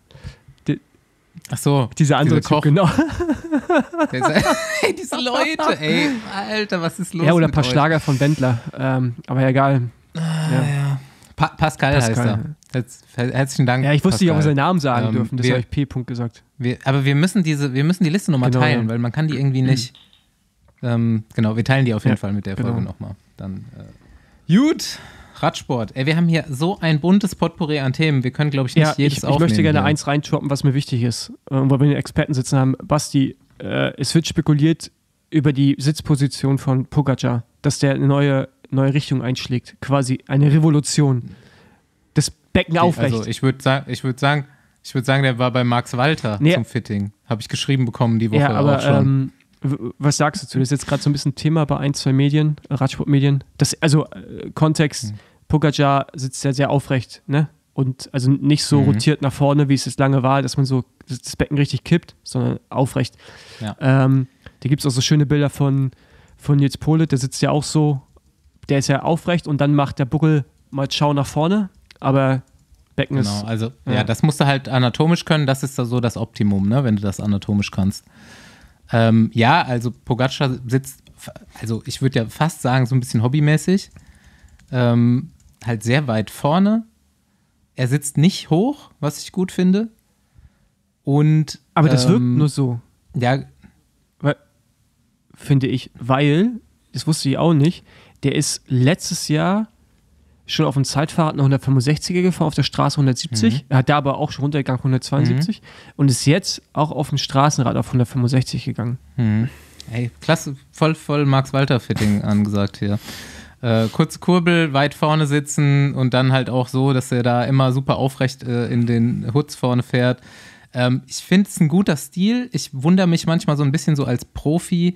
Ach so, Dieser andere Dieser Koch. Typ, genau. der ist, ey, diese Leute, ey, Alter, was ist los Ja, oder ein mit paar euch? Schlager von Wendler. Ähm, aber ja, egal. Ah, ja. Pa Pascal, heißt Pascal. er. Herz, herzlichen Dank. Ja, ich wusste nicht, ob wir Pascal. seinen Namen sagen Ähm, dürfen, das wir- habe ich P. -Punkt gesagt. Wir, aber wir müssen diese, wir müssen die Liste nochmal Genau, teilen, ja. weil man kann die irgendwie nicht. Ähm, genau, wir teilen die auf jeden Ja, Fall mit der genau. Folge nochmal. Dann äh, gut, Radsport. Ey, wir haben hier so ein buntes Potpourri an Themen. Wir können, glaube ich, nicht Ja, jedes ich, ich aufnehmen. möchte gerne hier. eins reintroppen, was mir wichtig ist, äh, weil wir den Experten sitzen haben. Basti, äh, es wird spekuliert über die Sitzposition von Pogacar, dass der eine neue, neue Richtung einschlägt. Quasi eine Revolution. Das Becken aufrecht. Also ich würde sagen, ich würde sagen, ich würde sagen, der war bei Max Walter Nee. zum Fitting. Habe ich geschrieben bekommen die Woche ja, aber auch schon. ähm, w- was sagst du dazu? Das ist jetzt gerade so ein bisschen Thema bei ein, zwei Medien, Radsportmedien. Das, also äh, Kontext, Hm. Pogacar sitzt ja sehr aufrecht, ne? Und also nicht so Mhm. rotiert nach vorne, wie es jetzt lange war, dass man so das das Becken richtig kippt, sondern aufrecht. Ja. Ähm, da gibt es auch so schöne Bilder von, von Nils Pohle, der sitzt ja auch so, der ist ja aufrecht und dann macht der Buckel mal Schau nach vorne, aber Becken Genau, ist. also ja. ja. das musst du halt anatomisch können, das ist da so das Optimum, ne, wenn du das anatomisch kannst. Ähm, ja, also Pogacar sitzt, also ich würde ja fast sagen, so ein bisschen hobbymäßig, ähm, halt sehr weit vorne. Er sitzt nicht hoch, was ich gut finde. Und Aber das wirkt ähm, nur so, ja, finde ich, weil, das wusste ich auch nicht, der ist letztes Jahr schon auf dem Zeitfahrrad eine hundertfünfundsechziger gefahren, auf der Straße hundertsiebzig. Er hat da aber auch schon runtergegangen hundertzweiundsiebzig und ist jetzt auch auf dem Straßenrad auf hundertfünfundsechzig gegangen. Mhm. Ey, klasse, voll, voll Max-Walter-Fitting angesagt hier. Äh, kurze Kurbel, weit vorne sitzen und dann halt auch so, dass er da immer super aufrecht äh, in den Hoods vorne fährt. Ähm, ich finde es ein guter Stil. Ich wundere mich manchmal so ein bisschen so als Profi.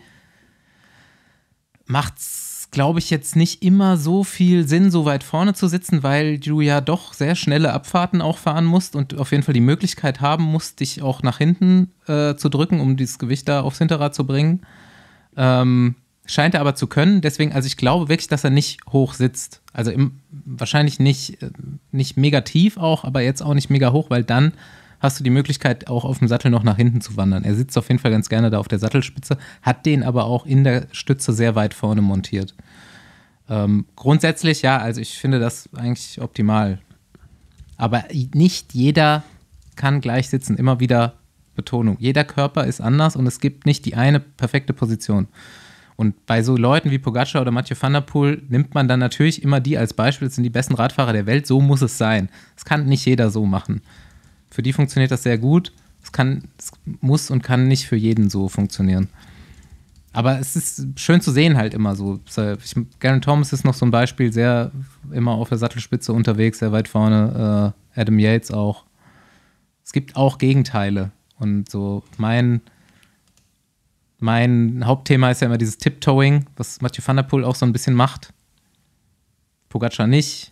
Macht's, glaube ich, jetzt nicht immer so viel Sinn, so weit vorne zu sitzen, weil du ja doch sehr schnelle Abfahrten auch fahren musst und auf jeden Fall die Möglichkeit haben musst, dich auch nach hinten äh, zu drücken, um dieses Gewicht da aufs Hinterrad zu bringen. Ähm, scheint er aber zu können. Deswegen, also ich glaube wirklich, dass er nicht hoch sitzt. Also im, wahrscheinlich nicht, äh, nicht mega tief auch, aber jetzt auch nicht mega hoch, weil dann hast du die Möglichkeit, auch auf dem Sattel noch nach hinten zu wandern. Er sitzt auf jeden Fall ganz gerne da auf der Sattelspitze, hat den aber auch in der Stütze sehr weit vorne montiert. Ähm, grundsätzlich, ja, also ich finde das eigentlich optimal. Aber nicht jeder kann gleich sitzen, immer wieder Betonung. Jeder Körper ist anders und es gibt nicht die eine perfekte Position. Und bei so Leuten wie Pogacar oder Mathieu van der Poel nimmt man dann natürlich immer die als Beispiel, das sind die besten Radfahrer der Welt, so muss es sein. Das kann nicht jeder so machen. Für die funktioniert das sehr gut. Es kann, es muss und kann nicht für jeden so funktionieren. Aber es ist schön zu sehen halt immer so. Ich, Geraint Thomas ist noch so ein Beispiel, sehr immer auf der Sattelspitze unterwegs, sehr weit vorne. Äh, Adam Yates auch. Es gibt auch Gegenteile. Und so mein, mein Hauptthema ist ja immer dieses Tiptoeing, was Mathieu van der Poel auch so ein bisschen macht. Pogacar nicht.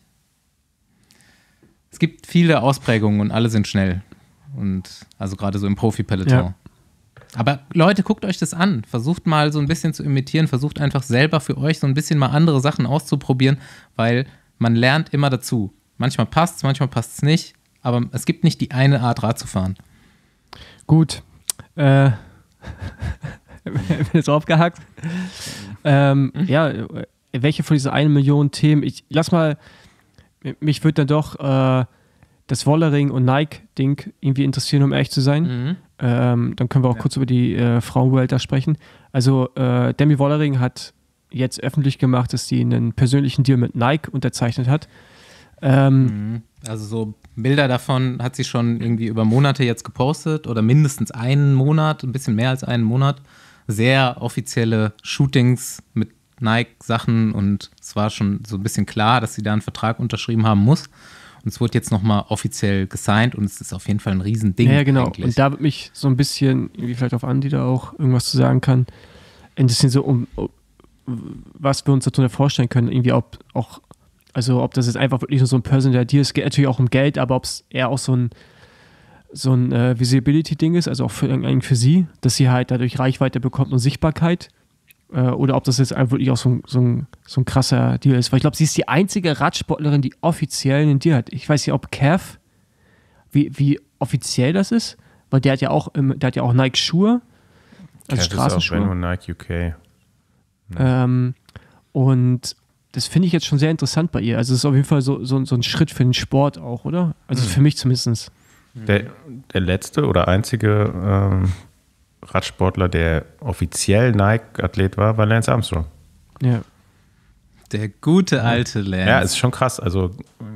Es gibt viele Ausprägungen und alle sind schnell. Und also gerade so im Profi-Peloton. Ja. Aber Leute, guckt euch das an. Versucht mal so ein bisschen zu imitieren. Versucht einfach selber für euch so ein bisschen mal andere Sachen auszuprobieren, weil man lernt immer dazu. Manchmal passt es, manchmal passt es nicht. Aber es gibt nicht die eine Art, Rad zu fahren. Gut. Äh, jetzt aufgehakt. Ähm, mhm. Ja, welche von diesen eine Million Themen? Ich lass mal, mich würde dann doch äh, das Wollering und Nike-Ding irgendwie interessieren, um ehrlich zu sein. Mhm. Ähm, dann können wir auch ja. kurz über die äh, Frauenwelt da sprechen. Also äh, Demi Wollering hat jetzt öffentlich gemacht, dass sie einen persönlichen Deal mit Nike unterzeichnet hat. Ähm, also so Bilder davon hat sie schon irgendwie über Monate jetzt gepostet oder mindestens einen Monat, ein bisschen mehr als einen Monat. Sehr offizielle Shootings mit Nike-Sachen und es war schon so ein bisschen klar, dass sie da einen Vertrag unterschrieben haben muss. Und es wurde jetzt nochmal offiziell gesigned und es ist auf jeden Fall ein Riesending. Ja, genau. Eigentlich. Und da wird mich so ein bisschen, irgendwie vielleicht auf Andi da auch irgendwas zu sagen kann, ein bisschen so um, um was wir uns darunter vorstellen können, irgendwie ob auch, also ob das jetzt einfach wirklich nur so ein Personal Deal ist, es geht natürlich auch um Geld, aber ob es eher auch so ein so ein äh, Visibility-Ding ist, also auch für, eigentlich für sie, dass sie halt dadurch Reichweite bekommt und Sichtbarkeit. Oder ob das jetzt einfach wirklich auch so ein, so ein, so ein krasser Deal ist. Weil ich glaube, sie ist die einzige Radsportlerin, die offiziell einen Deal hat. Ich weiß nicht, ob Cav, wie, wie offiziell das ist, weil der hat ja auch, der hat ja auch Nike-Schuhe, also Straßenschuhe. Ist auch Nike U K. Ja. Ähm, und das finde ich jetzt schon sehr interessant bei ihr. Also es ist auf jeden Fall so, so, so ein Schritt für den Sport auch, oder? Also mhm. für mich zumindest. Der, der letzte oder einzige ähm Radsportler, der offiziell Nike-Athlet war, war Lance Armstrong. Ja. Der gute alte Lance. Ja, ist schon krass. Also,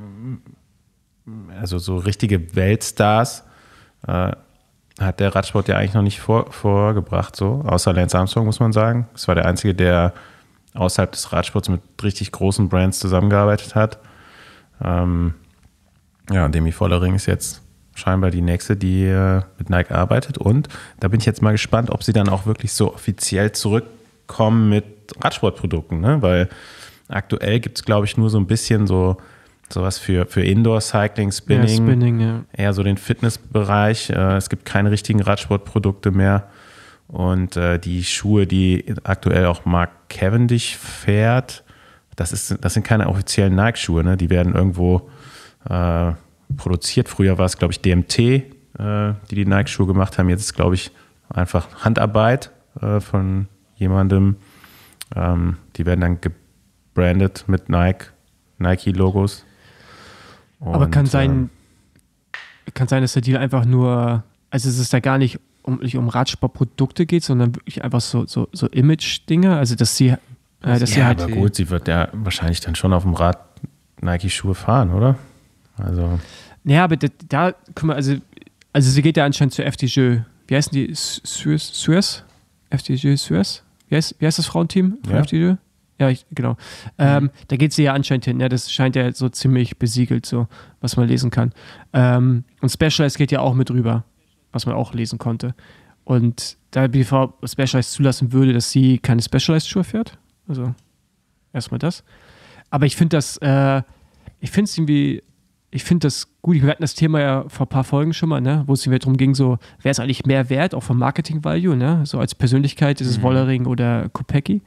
also so richtige Weltstars äh, hat der Radsport ja eigentlich noch nicht vor, vorgebracht, so. Außer Lance Armstrong, muss man sagen. Es war der Einzige, der außerhalb des Radsports mit richtig großen Brands zusammengearbeitet hat. Ähm, ja, Demi Wollering ist jetzt scheinbar die nächste, die äh, mit Nike arbeitet. Und da bin ich jetzt mal gespannt, ob sie dann auch wirklich so offiziell zurückkommen mit Radsportprodukten, ne? Weil aktuell gibt es, glaube ich, nur so ein bisschen so sowas für, für Indoor-Cycling, Spinning, ja, Spinning ja. eher so den Fitnessbereich. Äh, es gibt keine richtigen Radsportprodukte mehr. Und äh, die Schuhe, die aktuell auch Mark Cavendish fährt, das, ist, das sind keine offiziellen Nike-Schuhe, ne? Die werden irgendwo äh, produziert. Früher war es, glaube ich, D M T, äh, die die Nike-Schuhe gemacht haben. Jetzt ist es, glaube ich, einfach Handarbeit äh, von jemandem. Ähm, die werden dann gebrandet mit Nike, Nike-Logos. Und, aber kann sein, äh, kann sein, dass der Deal einfach nur, also es ist da gar nicht um, nicht um Radsportprodukte geht, sondern wirklich einfach so, so, so Image-Dinge. Also dass sie, äh, dass ja, sie halt. Aber gut, sie wird ja wahrscheinlich dann schon auf dem Rad Nike-Schuhe fahren, oder? Also. Ja, aber da, da guck mal, also, also sie geht ja anscheinend zur F D J. Wie heißen die? Suez? Suez? F D J Suez? Wie heißt, wie heißt das Frauenteam von ja. F D J? Ja, ich, genau. Mhm. Ähm, da geht sie ja anscheinend hin. Ja, das scheint ja so ziemlich besiegelt, so, was man lesen kann. Ähm, und Specialized geht ja auch mit rüber, was man auch lesen konnte. Und da die Frau Specialized zulassen würde, dass sie keine Specialized-Schuhe fährt. Also, erstmal das. Aber ich finde das, äh, ich finde es irgendwie. Ich finde das gut. Wir hatten das Thema ja vor ein paar Folgen schon mal, ne, wo es darum ging, so, wer ist eigentlich mehr wert, auch vom Marketing-Value, ne? So als Persönlichkeit ist es mhm. Wollering oder Kopecky.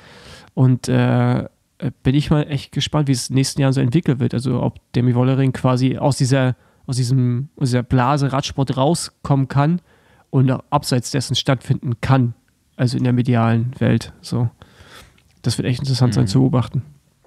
Und äh, bin ich mal echt gespannt, wie es in den nächsten Jahren so entwickelt wird. Also ob Demi Wollering quasi aus dieser, aus diesem, aus dieser Blase Radsport rauskommen kann und auch abseits dessen stattfinden kann. Also in der medialen Welt. So. Das wird echt interessant mhm. sein zu beobachten.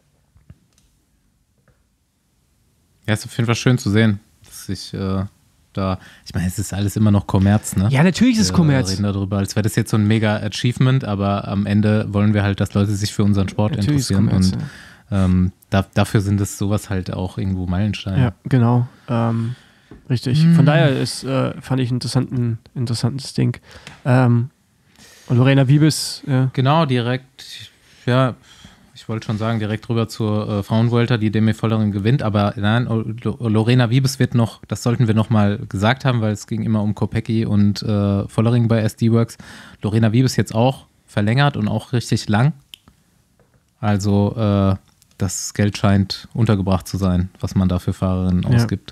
Ja, ist auf jeden Fall schön zu sehen, dass sich äh, da, ich meine, es ist alles immer noch Kommerz, ne? Ja, natürlich ist es Wir Kommerz. reden darüber, als wäre das jetzt so ein mega Achievement, aber am Ende wollen wir halt, dass Leute sich für unseren Sport Natürlich ist interessieren Kommerz, und ähm, da, dafür sind es sowas halt auch irgendwo Meilensteine. Ja, genau. Ähm, richtig. Hm. Von daher ist, äh, fand ich ein interessanten, interessantes Ding. Ähm, und Lorena Wiebes, ja. Genau, direkt, ja, ich wollte schon sagen, direkt rüber zur äh, Frauenvuelta, die Demi Vollering gewinnt, aber nein, L- Lorena Wiebes wird noch, das sollten wir noch mal gesagt haben, weil es ging immer um Kopecky und äh, Vollering bei S D-Works. Lorena Wiebes jetzt auch verlängert und auch richtig lang. Also äh, das Geld scheint untergebracht zu sein, was man da für Fahrerinnen Ja. ausgibt.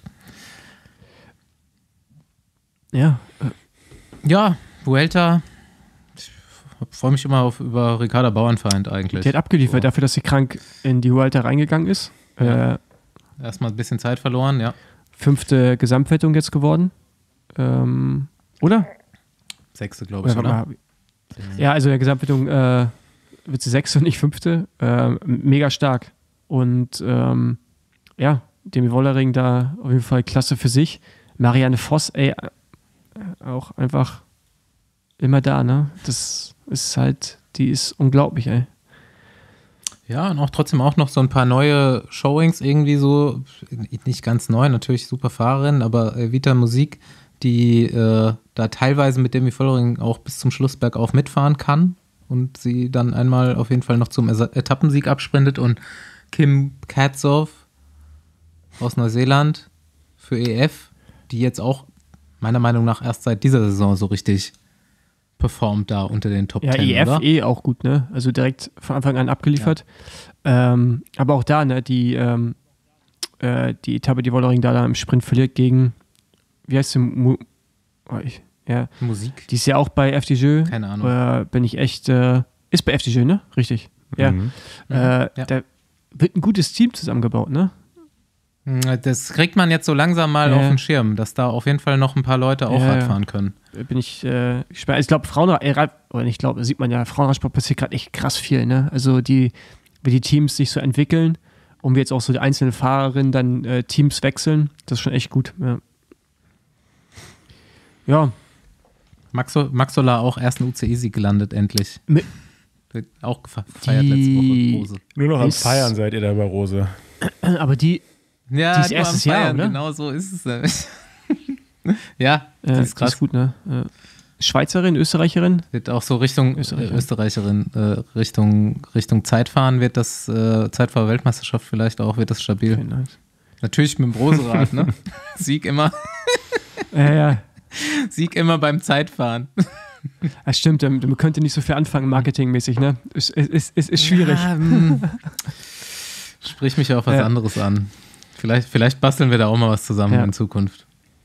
Ja, äh, Ja, Vuelta, ich freue mich immer auf über Ricarda Bauernfeind eigentlich. die hat abgeliefert So. dafür, dass sie krank in die Vuelta reingegangen ist. Ja. Äh, Erstmal ein bisschen Zeit verloren, ja. fünfte Gesamtwertung jetzt geworden. Ähm, oder? Sechste, glaube ich, Oder oder? warte mal. Ja, also in der Gesamtwertung äh, wird sie sechste und nicht fünfte. Ähm, mega stark. Und ähm, ja, Demi Vollering da auf jeden Fall klasse für sich. Marianne Voss, ey, äh, auch einfach immer da, ne? Das ist halt, die ist unglaublich, ey. Ja, und auch trotzdem auch noch so ein paar neue Showings irgendwie so, nicht ganz neu, natürlich super Fahrerin, aber äh, Vita Musik, die äh, da teilweise mit Demi Vollering auch bis zum Schluss bergauf mitfahren kann und sie dann einmal auf jeden Fall noch zum Esa- Etappensieg absprintet und Kim Katzow aus Neuseeland für E F, die jetzt auch meiner Meinung nach erst seit dieser Saison so richtig performt da unter den Top Ja, Ten, E F oder? eh auch gut, ne? Also direkt von Anfang an abgeliefert. Ähm, aber auch da, ne, die, ähm, äh, die Etappe, die Vollering da, da im Sprint verliert gegen, wie heißt sie? Mu oh, ich, ja, Musik, die ist ja auch bei F D J. keine Ahnung. Äh, bin ich echt, äh, ist bei F D J, ne? Richtig. Ja. Mhm. Äh, Ja. Da wird ein gutes Team zusammengebaut, ne? Das kriegt man jetzt so langsam mal Ja. auf den Schirm, dass da auf jeden Fall noch ein paar Leute auch Ja, Rad ja. fahren können. Bin ich äh, gespannt. Ich glaube, Frauen, äh, Rad- oder nicht glaube, sieht man ja, Frauenradsport passiert gerade echt krass viel, ne? Also die, wie die Teams sich so entwickeln und wie jetzt auch so die einzelnen Fahrerinnen dann äh, Teams wechseln, das ist schon echt gut. Ja, ja Maxo, Maxola auch ersten U C I-Sieg gelandet, endlich. Mit- Wird auch gefeiert Die- letzte Woche. Rose. Nur noch am Ist- Feiern seid ihr da bei Rose. aber die, Ja, Die ist nur erstes am Jahr, Feiern, oder? Genau so ist es nämlich. Ja, äh, die ist krass. gut, ne? Äh, Schweizerin, Österreicherin? Wird auch so Richtung Österreicher. Österreicherin, Österreicherin äh, Richtung, Richtung Zeitfahren wird das, äh, Zeitfahr-Weltmeisterschaft vielleicht auch, wird das stabil. Okay, nice. Natürlich mit dem Roserad, ne? Sieg immer, Ja, ja. Sieg immer beim Zeitfahren. Das stimmt, ähm, man könnte nicht so viel anfangen, marketingmäßig, ne? Ist, ist, ist, ist, ist schwierig. Ja, mm. Sprich mich auf was Ja. anderes an. Vielleicht, vielleicht basteln wir da auch mal was zusammen Ja. in Zukunft.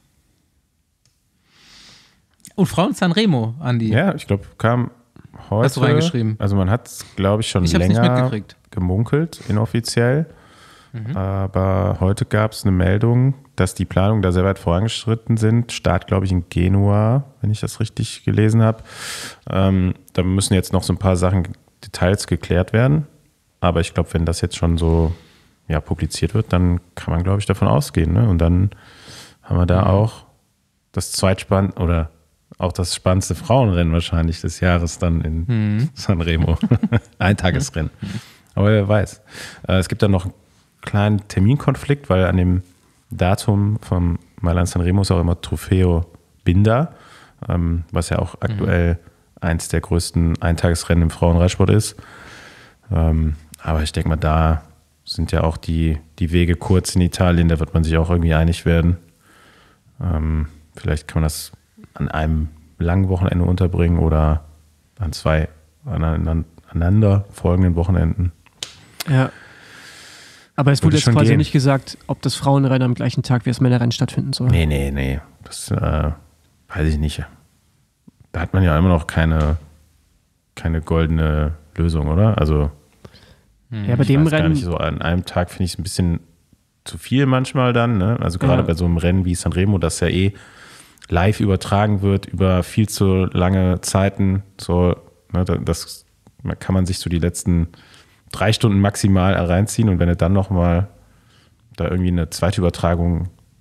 Und Frauen Sanremo, Andi. Ja, ich glaube, kam heute. Hast du reingeschrieben? Also man hat es, glaube ich, schon Ich hab's nicht länger mitgekriegt. gemunkelt, inoffiziell. Mhm. Aber heute gab es eine Meldung, dass die Planungen da sehr weit vorangeschritten sind. Start, glaube ich, in Genua, wenn ich das richtig gelesen habe. Ähm, da müssen jetzt noch so ein paar Sachen, Details geklärt werden. Aber ich glaube, wenn das jetzt schon so ja, publiziert wird, dann kann man, glaube ich, davon ausgehen. Ne? Und dann haben wir da Mhm. auch das zweitspann oder auch das spannendste Frauenrennen wahrscheinlich des Jahres dann in Mhm. Sanremo. Eintagesrennen. Aber wer weiß. Äh, Es gibt dann noch einen kleinen Terminkonflikt, weil an dem Datum vom Mailand Sanremo ist auch immer Trofeo Binda, ähm, was ja auch aktuell eins der größten Eintagesrennen im Frauenradsport ist. Ähm, aber ich denke mal, da sind ja auch die, die Wege kurz in Italien, da wird man sich auch irgendwie einig werden. Ähm, vielleicht kann man das an einem langen Wochenende unterbringen oder an zwei aneinander folgenden Wochenenden. Ja. Aber es wurde Würde jetzt schon quasi gehen. nicht gesagt, ob das Frauenrennen am gleichen Tag wie das Männerrennen stattfinden soll. Nee, nee, nee. Das äh, weiß ich nicht. Da hat man ja immer noch keine, keine goldene Lösung, oder? Also Ja, bei ich dem weiß gar Rennen, nicht, so an einem Tag finde ich es ein bisschen zu viel manchmal dann. Ne? Also gerade Ja. bei so einem Rennen wie Sanremo, das ja eh live übertragen wird über viel zu lange Zeiten. So, ne, das kann man sich so die letzten drei Stunden maximal reinziehen und wenn du dann nochmal da irgendwie eine zweite Übertragung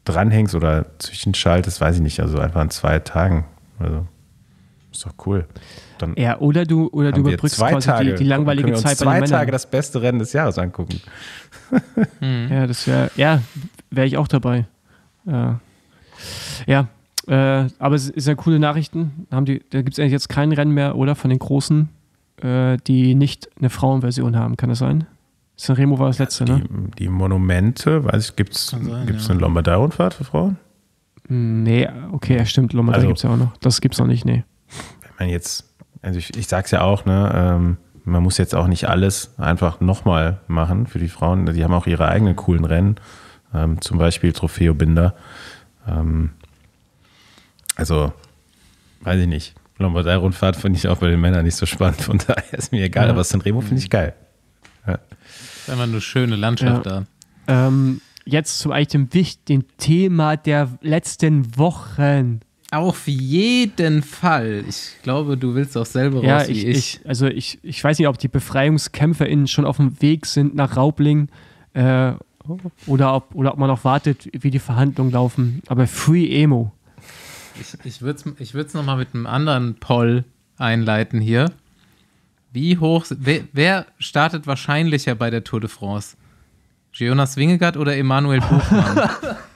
dranhängst oder zwischenschaltest, weiß ich nicht, also einfach in zwei Tagen. Also ist doch cool. Dann Ja, oder du, oder du haben wir überbrückst zwei quasi Tage, die, die langweilige können wir uns Zeit bei zwei den Männern. Tage das beste Rennen des Jahres angucken. Ja, das wäre, ja, wäre ich auch dabei. Ja, ja äh, aber es ist ja coole Nachrichten. Haben die, da gibt es eigentlich jetzt kein Rennen mehr, oder? Von den Großen, äh, die nicht eine Frauenversion haben. Kann das sein? Sanremo war das letzte, die, ne? Die Monumente, weiß ich, gibt es Kann sein, gibt's ja. eine Lombardei-Rundfahrt für Frauen? Nee, okay, ja, stimmt. Lombardei Also- gibt es ja auch noch. Das gibt es noch nicht, nee. Wenn man jetzt, also ich, ich sag's ja auch, ne, ähm, man muss jetzt auch nicht alles einfach nochmal machen für die Frauen. Die haben auch ihre eigenen coolen Rennen, ähm, zum Beispiel Trofeo Binder. Ähm, also, weiß ich nicht. Lombardei-Rundfahrt finde ich auch bei den Männern nicht so spannend, von daher ist mir egal, Ja. aber Sanremo finde ich geil. Ja. Ist einfach eine schöne Landschaft Ja. da. Ähm, jetzt zu eigentlich dem wichtigen Thema der letzten Wochen. Auf jeden Fall. Ich glaube, du willst auch selber raus Ja, wie ich, ich. ich, also ich, ich weiß nicht, ob die BefreiungskämpferInnen schon auf dem Weg sind nach Raubling äh, oder, ob, oder ob man noch wartet, wie die Verhandlungen laufen. Aber Free Emo. Ich, ich würde es ich würd's nochmal mit einem anderen Poll einleiten hier. Wie hoch, wer, wer startet wahrscheinlicher bei der Tour de France? Jonas Vingegaard oder Emanuel Buchmann?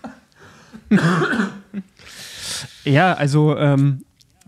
Ja, also ähm,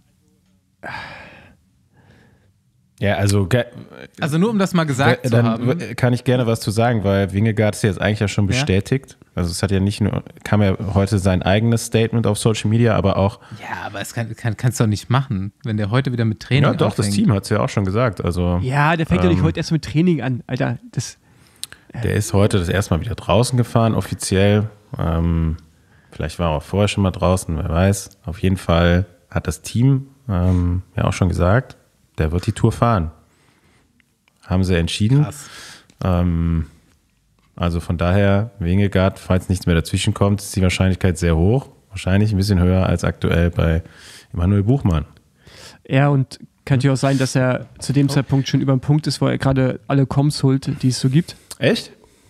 Ja, also ge- Also nur um das mal gesagt äh, zu dann haben. w- kann ich gerne was zu sagen, weil Vingegaard ist jetzt eigentlich ja schon Ja? bestätigt. Also es hat ja nicht nur, kam ja heute sein eigenes Statement auf Social Media, aber auch, Ja, aber es kann, kann, kannst du doch nicht machen, wenn der heute wieder mit Training ja doch, das anfängt. Team hat es ja auch schon gesagt. Also ja, der fängt ja nicht Ähm, heute erst mit Training an, Alter. Das, der ist heute das erste Mal wieder draußen gefahren, offiziell. Ähm, vielleicht war er auch vorher schon mal draußen, wer weiß. Auf jeden Fall hat das Team ähm, ja auch schon gesagt, der wird die Tour fahren. Haben sie entschieden. Krass. Ähm, also von daher, Vingegaard, falls nichts mehr dazwischen kommt, ist die Wahrscheinlichkeit sehr hoch. Wahrscheinlich ein bisschen höher als aktuell bei Emanuel Buchmann. ja, und kann natürlich auch sein, dass er zu dem Zeitpunkt schon über den Punkt ist, wo er gerade alle Coms holt, die es so gibt. Echt?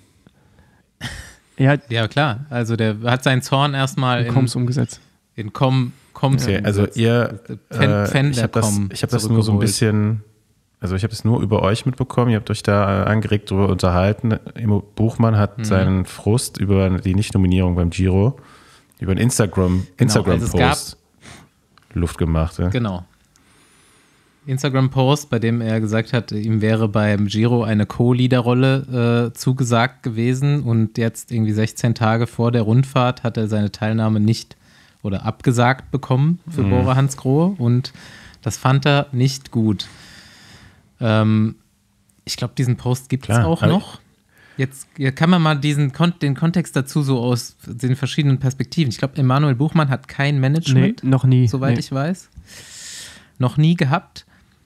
Er hat Ja, klar. Also der hat seinen Zorn erstmal die in, Coms umgesetzt. in Com, Coms Okay, also umgesetzt. ihr, Fan- äh, Fan ich der habe das, Com ich hab das nur so ein zurückgeholt. bisschen, also ich habe das nur über euch mitbekommen, ihr habt euch da äh, angeregt darüber unterhalten. Immo Buchmann hat Mhm. seinen Frust über die Nicht-Nominierung beim Giro, über einen Instagram, Instagram-Post also es Luft gemacht. Ja? Genau. Instagram-Post, bei dem er gesagt hat, ihm wäre beim Giro eine Co-Leader-Rolle äh, zugesagt gewesen und jetzt irgendwie sechzehn Tage vor der Rundfahrt hat er seine Teilnahme nicht oder abgesagt bekommen für Mhm. Bora Hansgrohe und das fand er nicht gut. Ähm, ich glaube, diesen Post gibt es Klar, auch aber- noch. Jetzt ja, kann man mal diesen Kon den Kontext dazu so aus den verschiedenen Perspektiven. Ich glaube, Emanuel Buchmann hat kein Nee, Management noch nie. soweit nee. ich weiß. Noch nie gehabt.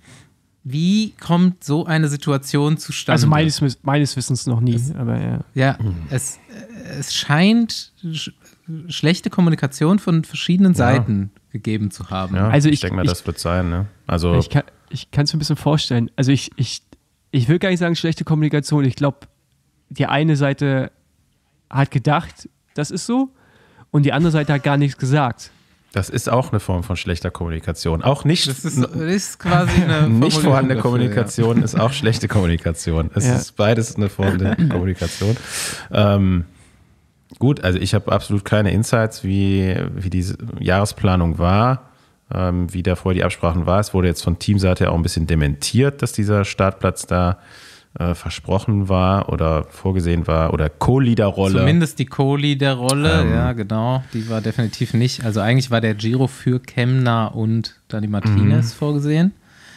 Wie kommt so eine Situation zustande? Also meines, Wiss- meines Wissens noch nie. Aber ja. ja, es, es scheint sch schlechte Kommunikation von verschiedenen Seiten gegeben zu haben. Ja, Also ich, ich- denke mal, ich- das wird sein. Ne? Also Ich kann ich kann es mir ein bisschen vorstellen. Also ich, ich, ich will gar nicht sagen schlechte Kommunikation. Ich glaube, die eine Seite hat gedacht, das ist so, und die andere Seite hat gar nichts gesagt. das ist auch eine Form von schlechter Kommunikation. Auch nicht, Das ist, das ist quasi eine nicht Formulierung vorhandene dafür, Kommunikation ist auch schlechte Kommunikation. Es Ja. ist beides eine Form der Kommunikation. Ähm, gut, also ich habe absolut keine Insights, wie, wie diese Jahresplanung war, ähm, wie da vorher die Absprachen war. Es wurde jetzt von Teamseite auch ein bisschen dementiert, dass dieser Startplatz da äh, versprochen war oder vorgesehen war oder Co-Leader-Rolle. Zumindest die Co-Leader-Rolle, Ähm. ja, genau. Die war definitiv nicht. Also eigentlich war der Giro für Kemna und Dani Martinez Mhm. vorgesehen.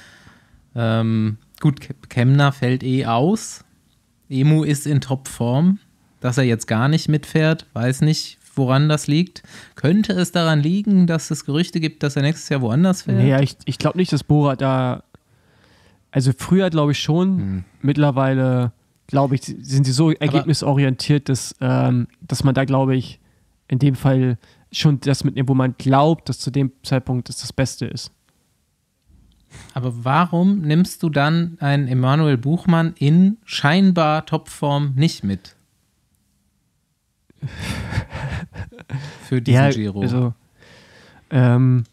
Ähm, gut, Ke- Kemna fällt eh aus. Emu ist in Topform. Dass er jetzt gar nicht mitfährt, weiß nicht, woran das liegt. Könnte es daran liegen, dass es Gerüchte gibt, dass er nächstes Jahr woanders fährt? Nee, ja, ich, ich glaube nicht, dass Bora da. Also früher glaube ich schon, Hm. mittlerweile glaube ich, sind sie so ergebnisorientiert, dass, ähm, dass man da, glaube ich, in dem Fall schon das mitnimmt, wo man glaubt, dass zu dem Zeitpunkt das das Beste ist. Aber warum nimmst du dann einen Emanuel Buchmann in scheinbar Topform nicht mit? für diesen ja, Giro. Also, ähm,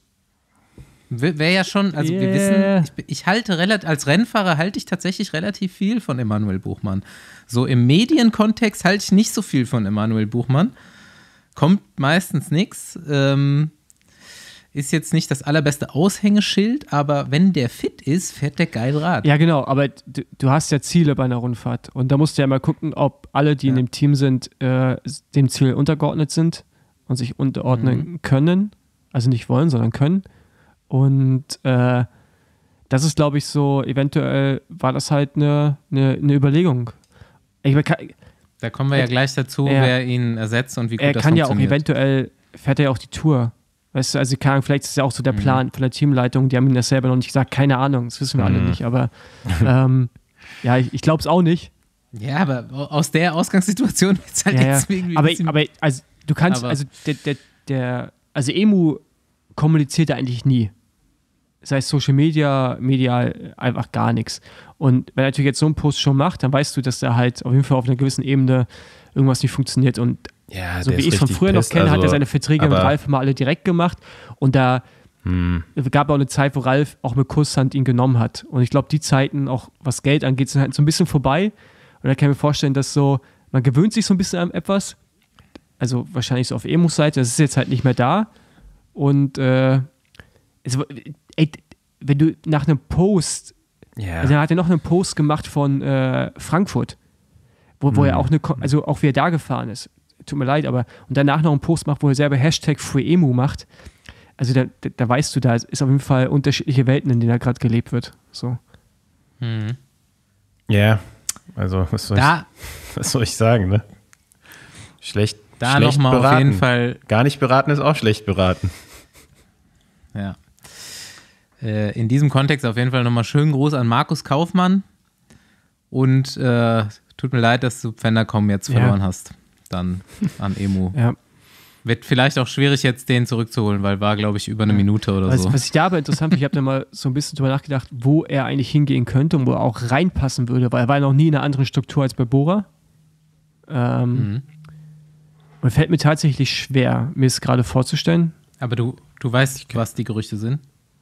Wäre ja schon, also Yeah. wir wissen, ich, ich halte relativ, als Rennfahrer halte ich tatsächlich relativ viel von Emanuel Buchmann. So im Medienkontext halte ich nicht so viel von Emanuel Buchmann. Kommt meistens nichts. Ähm, ist jetzt nicht das allerbeste Aushängeschild, aber wenn der fit ist, fährt der geil Rad. Ja, genau, aber du, du hast ja Ziele bei einer Rundfahrt und da musst du ja mal gucken, ob alle, die Ja. in dem Team sind, äh, dem Ziel untergeordnet sind und sich unterordnen Mhm. können. Also nicht wollen, sondern können. Und äh, das ist, glaube ich, so, eventuell war das halt eine, eine, eine Überlegung. Ich, Da kommen wir ja gleich dazu, Ja. wer ihn ersetzt und wie gut er das kann ja auch funktioniert. eventuell, fährt er ja auch die Tour. Weißt du, also keine Ahnung, vielleicht ist es ja auch so der Mhm. Plan von der Teamleitung, die haben ihm das selber noch nicht gesagt, keine Ahnung, das wissen wir alle Mhm. nicht, aber ähm, ja, ich, ich glaube es auch nicht. Ja, aber aus der Ausgangssituation wird es halt Ja, ja. jetzt irgendwie ein Aber, bisschen- aber also du kannst, Aber- also der, der, der, also Emu kommuniziert da eigentlich nie. Sei es Social Media, medial, einfach gar nichts. Und wenn er natürlich jetzt so einen Post schon macht, dann weißt du, dass da halt auf jeden Fall auf einer gewissen Ebene irgendwas nicht funktioniert. Und Ja, so der wie ist ich es von richtig früher noch pissed, kenne, hat also, er seine Verträge mit aber- Ralf immer alle direkt gemacht. Und da Hm, gab auch eine Zeit, wo Ralf auch mit Kusshand ihn genommen hat. Und ich glaube, die Zeiten, auch was Geld angeht, sind halt so ein bisschen vorbei. Und da kann ich mir vorstellen, dass so, man gewöhnt sich so ein bisschen an etwas. Also wahrscheinlich so auf Emus Seite, das ist jetzt halt nicht mehr da. Und äh, es, ey, wenn du nach einem Post, ja. also er hat ja noch einen Post gemacht von äh, Frankfurt, wo, wo Hm. er auch eine, Ko- also auch wie er da gefahren ist. Tut mir leid, aber und danach noch einen Post macht, wo er selber Hashtag FreeEmu macht. Also da, da, da weißt du, da ist auf jeden Fall unterschiedliche Welten, in denen da gerade gelebt wird. So. Mhm. Ja, also was soll, Da, ich, was soll ich sagen, ne? Schlecht, da schlecht nochmal auf beraten. jeden Fall, Gar nicht beraten ist auch schlecht beraten. ja. Äh, in diesem Kontext auf jeden Fall nochmal schönen Gruß an Markus Kaufmann und äh, tut mir leid, dass du Pfändercom jetzt Ja. verloren hast. Dann an Emu. Ja. Wird vielleicht auch schwierig jetzt den zurückzuholen, weil war glaube ich über eine Minute oder Was, so. was ich da aber interessant finde, ich habe da mal so ein bisschen drüber nachgedacht, wo er eigentlich hingehen könnte und wo er auch reinpassen würde, weil er war ja noch nie in einer anderen Struktur als bei Bora. Ähm, Mhm. Und fällt mir tatsächlich schwer, mir es gerade vorzustellen. Aber du, du weißt, was die Gerüchte sind?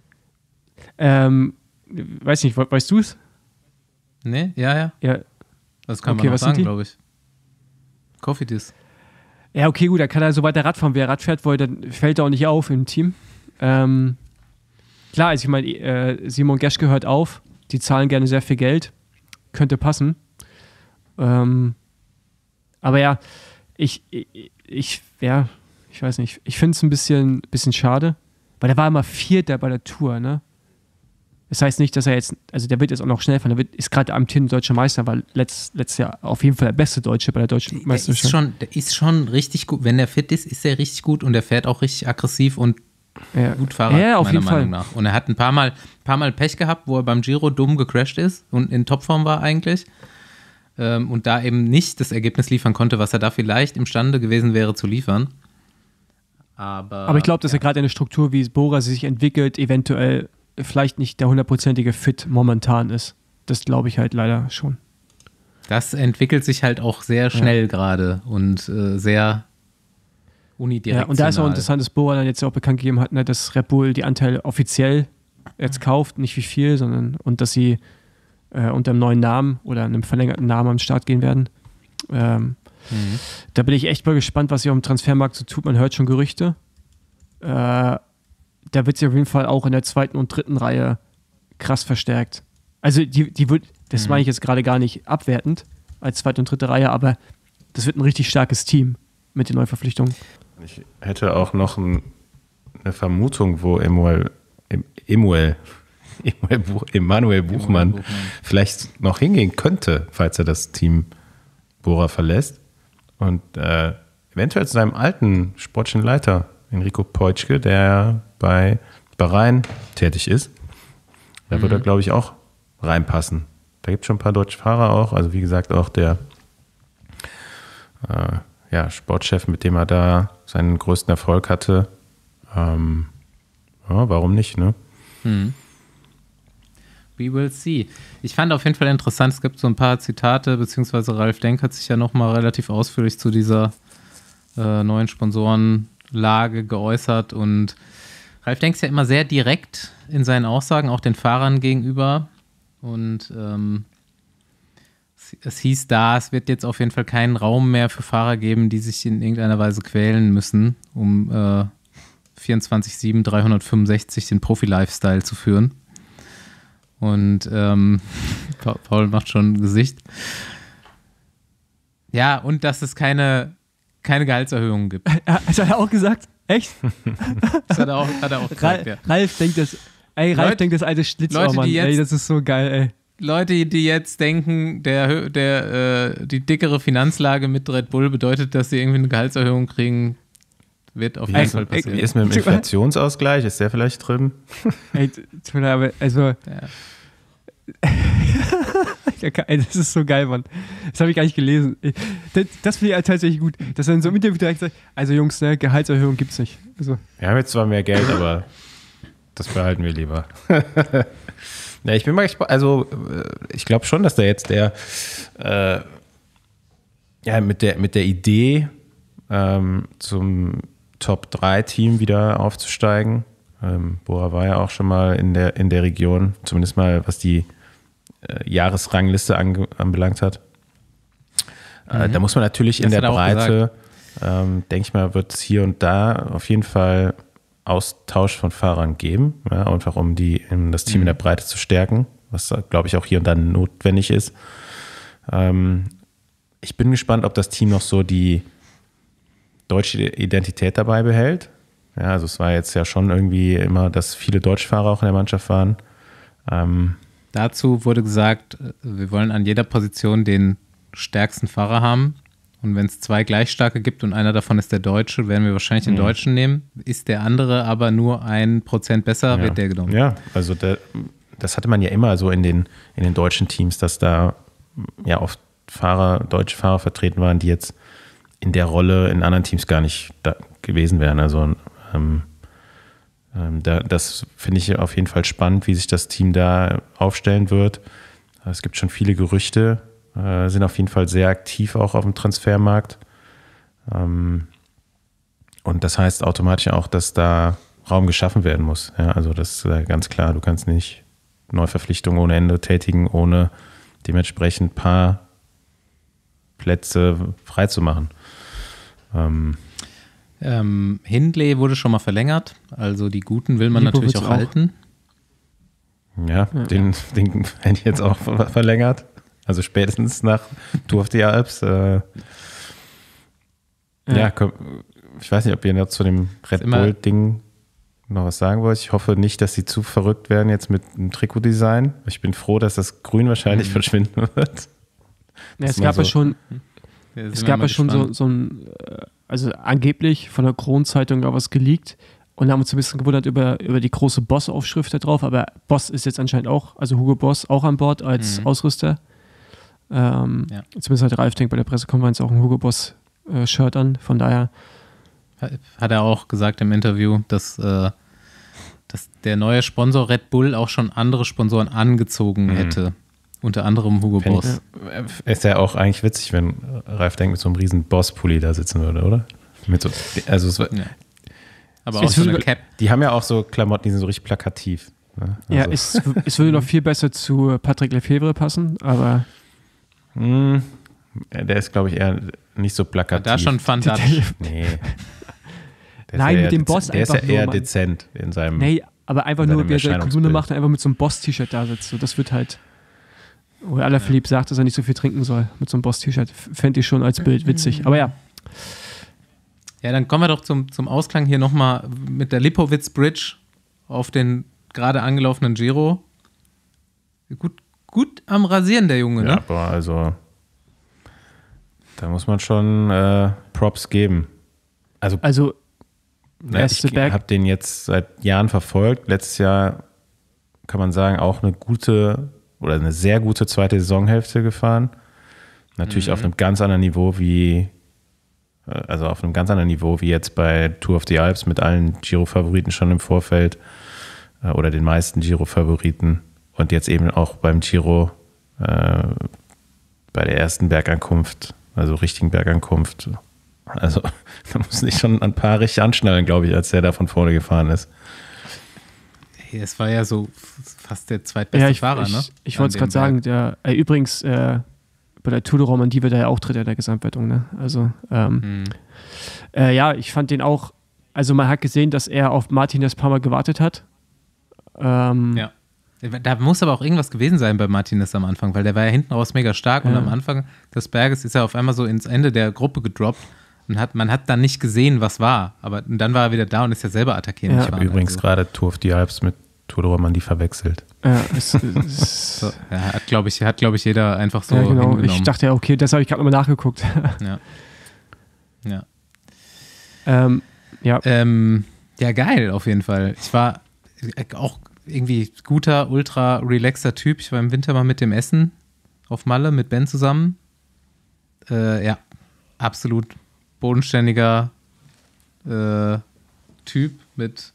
Ähm, weiß nicht, we- weißt du es? Ne? Ja, ja. Ja. Das kann Okay, man noch was sind sagen, die? glaube ich. Cofidis. Ja, okay, gut, da kann er so weiter Radfahren, wie er Rad fährt, weil dann fällt er auch nicht auf im Team. Ähm, klar, also ich meine, äh, Simon Geschke hört auf, die zahlen gerne sehr viel Geld, könnte passen. Ähm, aber ja, ich, ich, ich, ja, ich weiß nicht, ich finde es ein bisschen, bisschen schade, weil der war immer Vierter bei der Tour, ne? Das heißt nicht, dass er jetzt, also der wird jetzt auch noch schnell fahren, der wird, ist gerade amtierender deutscher Meister, weil letzt, letztes Jahr auf jeden Fall der beste Deutsche bei der deutschen Der Meisterschaft. ist, schon, der ist schon richtig gut. Wenn der fit ist, ist er richtig gut und er fährt auch richtig aggressiv und Ja. gut Fahrrad, Ja, auf meiner jeden Meinung Fall. nach. Und er hat ein paar Mal, paar Mal Pech gehabt, wo er beim Giro dumm gecrashed ist und in Topform war eigentlich. Ähm, und da eben nicht das Ergebnis liefern konnte, was er da vielleicht imstande gewesen wäre zu liefern. Aber, Aber ich glaube, dass ja. er gerade eine Struktur, wie es Bora sich entwickelt, eventuell vielleicht nicht der hundertprozentige Fit momentan ist. Das glaube ich halt leider schon. Das entwickelt sich halt auch sehr schnell gerade und äh, sehr unidirektional. Ja, und da ist auch interessant, dass Bora dann jetzt auch bekannt gegeben hat, ne, dass Red Bull die Anteile offiziell jetzt kauft, nicht wie viel, sondern und dass sie äh, unter einem neuen Namen oder einem verlängerten Namen am Start gehen werden. Ähm, Mhm. Da bin ich echt mal gespannt, was sich auf dem Transfermarkt so tut. Man hört schon Gerüchte. Äh, da wird sie auf jeden Fall auch in der zweiten und dritten Reihe krass verstärkt. Also die, die wird, das Mhm. meine ich jetzt gerade gar nicht abwertend als zweite und dritte Reihe, aber das wird ein richtig starkes Team mit den Neuverpflichtungen. Ich hätte auch noch ein, eine Vermutung, wo Emuel, Em- Emuel, Emuel Buch, Emanuel Buchmann Buchmann. vielleicht noch hingehen könnte, falls er das Team Bora verlässt. Und äh, eventuell zu seinem alten sportlichen Leiter, Enrico Peutschke, der bei Bahrain tätig ist. Da Mhm. würde er, glaube ich, auch reinpassen. Da gibt es schon ein paar deutsche Fahrer auch. Also wie gesagt, auch der äh, ja, Sportchef, mit dem er da seinen größten Erfolg hatte. Ähm, ja, warum nicht, ne? Hm. We will see. Ich fand auf jeden Fall interessant, es gibt so ein paar Zitate, beziehungsweise Ralf Denk hat sich ja nochmal relativ ausführlich zu dieser äh, neuen Sponsorenlage geäußert und Ralf Denk ist ja immer sehr direkt in seinen Aussagen, auch den Fahrern gegenüber und ähm, es, es hieß da, es wird jetzt auf jeden Fall keinen Raum mehr für Fahrer geben, die sich in irgendeiner Weise quälen müssen, um äh, vierundzwanzig sieben, dreihundertfünfundsechzig den Profi-Lifestyle zu führen. Und ähm, Paul macht schon ein Gesicht. Ja, und dass es keine, keine Gehaltserhöhungen gibt. Das hat er auch gesagt? Echt? Das hat er auch, hat er auch gesagt, Ra- ja. Ralf denkt das, ey, Ralf Leute- denkt das alte Schlitzohr, Leute, die Mann. jetzt- Ey, das ist so geil, ey. Leute, die jetzt denken, der, Hö- der, äh, die dickere Finanzlage mit Red Bull bedeutet, dass sie irgendwie eine Gehaltserhöhung kriegen, wird auf Wie jeden ist, Fall wie passieren. ist mit dem Inflationsausgleich? Ist der vielleicht drin? Ey, tut mir leid, aber also, Ja. ja, ey, das ist so geil, Mann. Das habe ich gar nicht gelesen. Ey, Das, das finde ich halt tatsächlich gut, dass er in so einem Interview direkt sagt, also Jungs, ne, Gehaltserhöhung gibt's nicht. Also, Wir haben jetzt zwar mehr Geld, aber das behalten wir lieber. Ja, ich bin mal gespannt. Also, äh, ich glaube schon, dass da jetzt der, äh, ja, mit der, mit der Idee, ähm, zum Top drei Team wieder aufzusteigen. Ähm, Bora war ja auch schon mal in der, in der Region, zumindest mal was die äh, Jahresrangliste ange, anbelangt hat. Äh, da muss man natürlich in Das der hat er auch Breite, ähm, denke ich mal, wird es hier und da auf jeden Fall Austausch von Fahrern geben, ja, einfach um, die, um das Team Mhm. in der Breite zu stärken, was, glaube ich, auch hier und da notwendig ist. Ähm, ich bin gespannt, ob das Team noch so die deutsche Identität dabei behält. Ja, also es war jetzt ja schon irgendwie immer, dass viele Deutschfahrer auch in der Mannschaft waren. Ähm, Dazu wurde gesagt, wir wollen an jeder Position den stärksten Fahrer haben. Und wenn es zwei gleich starke gibt und einer davon ist der Deutsche, werden wir wahrscheinlich den Mhm. Deutschen nehmen. Ist der andere aber nur ein Prozent besser, ja. wird der genommen. Ja, also der, das hatte man ja immer so in den, in den deutschen Teams, dass da ja oft Fahrer, deutsche Fahrer vertreten waren, die jetzt in der Rolle in anderen Teams gar nicht da gewesen wären. Also ähm, ähm, da, das finde ich auf jeden Fall spannend, wie sich das Team da aufstellen wird. Es gibt schon viele Gerüchte, äh, sind auf jeden Fall sehr aktiv auch auf dem Transfermarkt. Ähm, und das heißt automatisch auch, dass da Raum geschaffen werden muss. Ja, also das ist äh, ganz klar, du kannst nicht Neuverpflichtungen ohne Ende tätigen, ohne dementsprechend ein paar Plätze freizumachen. Ähm, Ähm, Hindley wurde schon mal verlängert, also die Guten will man Lipovic natürlich auch, auch. halten. ja, Ja. den, den hätte ich jetzt auch ver- verlängert. Also spätestens nach Tour of the Alps. Äh, ja, Ja. komm, ich weiß nicht, ob ihr noch zu dem Red immer- Bull-Ding noch was sagen wollt. Ich hoffe nicht, dass sie zu verrückt werden jetzt mit dem Trikotdesign. Ich bin froh, dass das Grün wahrscheinlich Mhm. verschwinden wird. ja, es mal gab ja so- schon, Da sind es wir gab mal ja schon so, gespannt. so ein, äh, also angeblich von der Kronzeitung da was geleakt und haben uns ein bisschen gewundert über, über die große Boss-Aufschrift da drauf, aber Boss ist jetzt anscheinend auch, also Hugo Boss auch an Bord als Mhm. Ausrüster. Ähm, Ja. Zumindest hat Ralf Denk bei der Pressekonferenz auch ein Hugo Boss äh, Shirt an, von daher, Hat er auch gesagt im Interview, dass, äh, dass der neue Sponsor Red Bull auch schon andere Sponsoren angezogen Mhm. hätte. Unter anderem Hugo Fänd Boss. ich- Ist ja auch eigentlich witzig, wenn Ralf Denk mit so einem riesen Boss-Pulli da sitzen würde, oder? Mit so, also es, war- Ja. Aber Es auch so eine würde- Cap. die haben ja auch so Klamotten, die sind so richtig plakativ. Ne? ja, Also, es, es würde noch viel besser zu Patrick Lefebvre passen, aber mh, der ist, glaube ich, eher nicht so plakativ. Da schon fantastisch. Nee. Der ist Nein, ja mit dem dez- Boss Der ist ja einfach nur, eher Mann. dezent in seinem. nee, aber einfach in nur, seinem wie er seine Kolumne Erscheinungsbild. macht und einfach mit so einem Boss-T-Shirt da sitzt. So, das wird halt, wo Alaphilippe sagt, dass er nicht so viel trinken soll mit so einem Boss-T-Shirt. Fände ich schon als Bild witzig. Aber ja, Ja, dann kommen wir doch zum, zum Ausklang hier nochmal mit der Lipowitz Bridge auf den gerade angelaufenen Giro. Gut, gut am Rasieren, der Junge, Ja, ne? boah, also da muss man schon äh, Props geben. Also also ne, erste ich Berg- habe den jetzt seit Jahren verfolgt. Letztes Jahr kann man sagen, auch eine gute oder eine sehr gute zweite Saisonhälfte gefahren. Natürlich Mhm. auf einem ganz anderen Niveau wie äh, also auf einem ganz anderen Niveau wie jetzt bei Tour of the Alps mit allen Giro-Favoriten schon im Vorfeld äh, oder den meisten Giro-Favoriten und jetzt eben auch beim Giro äh, bei der ersten Bergankunft, also richtigen Bergankunft, Also da muss nicht schon ein paar richtig anschnallen, glaube ich, als der da von vorne gefahren ist. Es war ja so fast der zweitbeste ja, ich, Fahrer, ich, ne? Ich wollte es gerade sagen, der, äh, übrigens, äh, bei der Tour de Romandie wird er ja auch Dritter in der Gesamtwertung, ne? Also, ähm, Hm. äh, ja, ich fand den auch, also man hat gesehen, dass er auf Martinez ein paar Mal gewartet hat. Ähm, Ja. Da muss aber auch irgendwas gewesen sein bei Martinez am Anfang, weil der war ja hinten raus mega stark und Ja. am Anfang des Berges ist er auf einmal so ins Ende der Gruppe gedroppt und hat, man hat dann nicht gesehen, was war, aber dann war er wieder da und ist ja selber attackieren. Ja. nicht Ich habe wahr? übrigens Also, gerade Tour of the Alps mit Tour de Romandie verwechselt. Ja, es, es, so, ja, hat, glaube ich, hat, glaube ich, jeder einfach so ja, genau. hingenommen. Ich dachte ja, okay, das habe ich gerade nochmal nachgeguckt. Ja. Ja. ähm, ja. Ähm, ja, geil, auf jeden Fall. Ich war auch irgendwie guter, ultra relaxer Typ. Ich war im Winter mal mit dem Essen auf Malle mit Ben zusammen. Äh, ja, absolut bodenständiger äh, Typ mit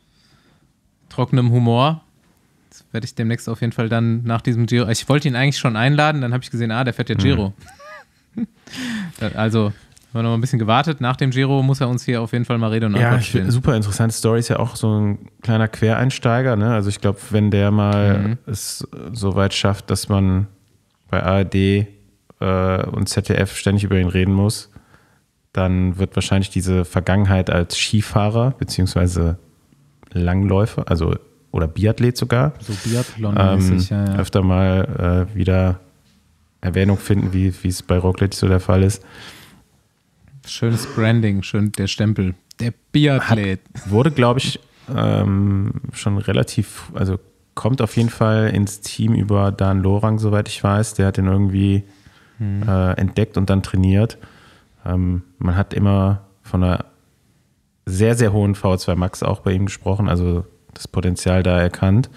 trockenem Humor. Das werde ich demnächst auf jeden Fall dann nach diesem Giro. Ich wollte ihn eigentlich schon einladen, dann habe ich gesehen, ah, der fährt ja Giro. Mhm. Also haben wir noch ein bisschen gewartet. Nach dem Giro muss er uns hier auf jeden Fall mal Rede und Ja, Antwort ich find, stehen. super interessante Story, ist ja auch so ein kleiner Quereinsteiger. Ne? Also ich glaube, wenn der mal Mhm. es so weit schafft, dass man bei A R D äh, und Z D F ständig über ihn reden muss, dann wird wahrscheinlich diese Vergangenheit als Skifahrer beziehungsweise Langläufer, also oder Biathlet sogar, So ähm, Biathlon-mäßig, ja, ja. öfter mal äh, wieder Erwähnung finden, wie wie es bei Roglic so der Fall ist. Schönes Branding, schön der Stempel. Der Biathlet. Wurde, glaube ich, ähm, schon relativ, also kommt auf jeden Fall ins Team über Dan Lorang, soweit ich weiß. Der hat ihn irgendwie Hm. äh, entdeckt und dann trainiert. Ähm, man hat immer von einer sehr, sehr hohen V zwei Max auch bei ihm gesprochen, also das Potenzial da erkannt.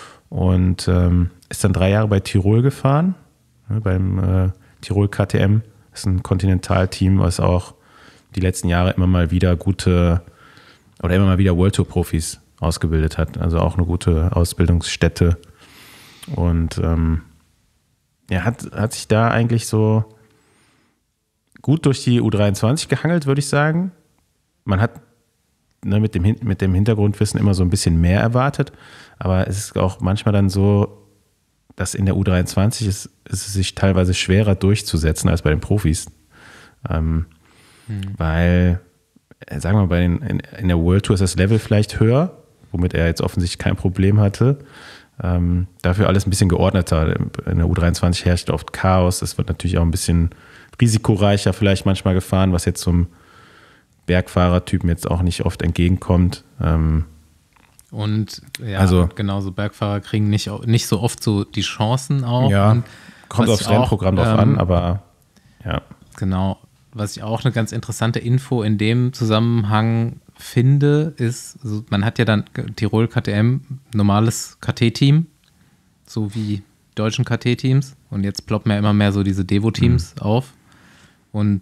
Und ähm, ist dann drei Jahre bei Tirol gefahren, ne, beim äh, Tirol K T M. Das ist ein Kontinentalteam, was auch die letzten Jahre immer mal wieder gute oder immer mal wieder World Tour Profis ausgebildet hat. Also auch eine gute Ausbildungsstätte. Und ähm, er hat, hat sich da eigentlich so gut durch die U dreiundzwanzig gehangelt, würde ich sagen. Man hat ne, mit, dem, mit dem Hintergrundwissen immer so ein bisschen mehr erwartet, aber es ist auch manchmal dann so, dass in der U dreiundzwanzig ist, ist es sich teilweise schwerer durchzusetzen als bei den Profis. Ähm, hm. Weil, sagen wir mal, bei den, in, in der World Tour ist das Level vielleicht höher, womit er jetzt offensichtlich kein Problem hatte. Ähm, dafür alles ein bisschen geordneter. In der U dreiundzwanzig herrscht oft Chaos. Es wird natürlich auch ein bisschen risikoreicher vielleicht manchmal gefahren, was jetzt zum Bergfahrertypen jetzt auch nicht oft entgegenkommt. Ähm, Und ja, Also- und genauso Bergfahrer kriegen nicht, nicht so oft so die Chancen auch. ja, Und kommt was aufs ich auch, Rennprogramm drauf ähm, an, aber ja. Genau. Was ich auch eine ganz interessante Info in dem Zusammenhang finde, ist, also man hat ja dann Tirol K T M, normales K T-Team, so wie deutschen K T-Teams. Und jetzt ploppen ja immer mehr so diese Devo-Teams mhm. auf. Und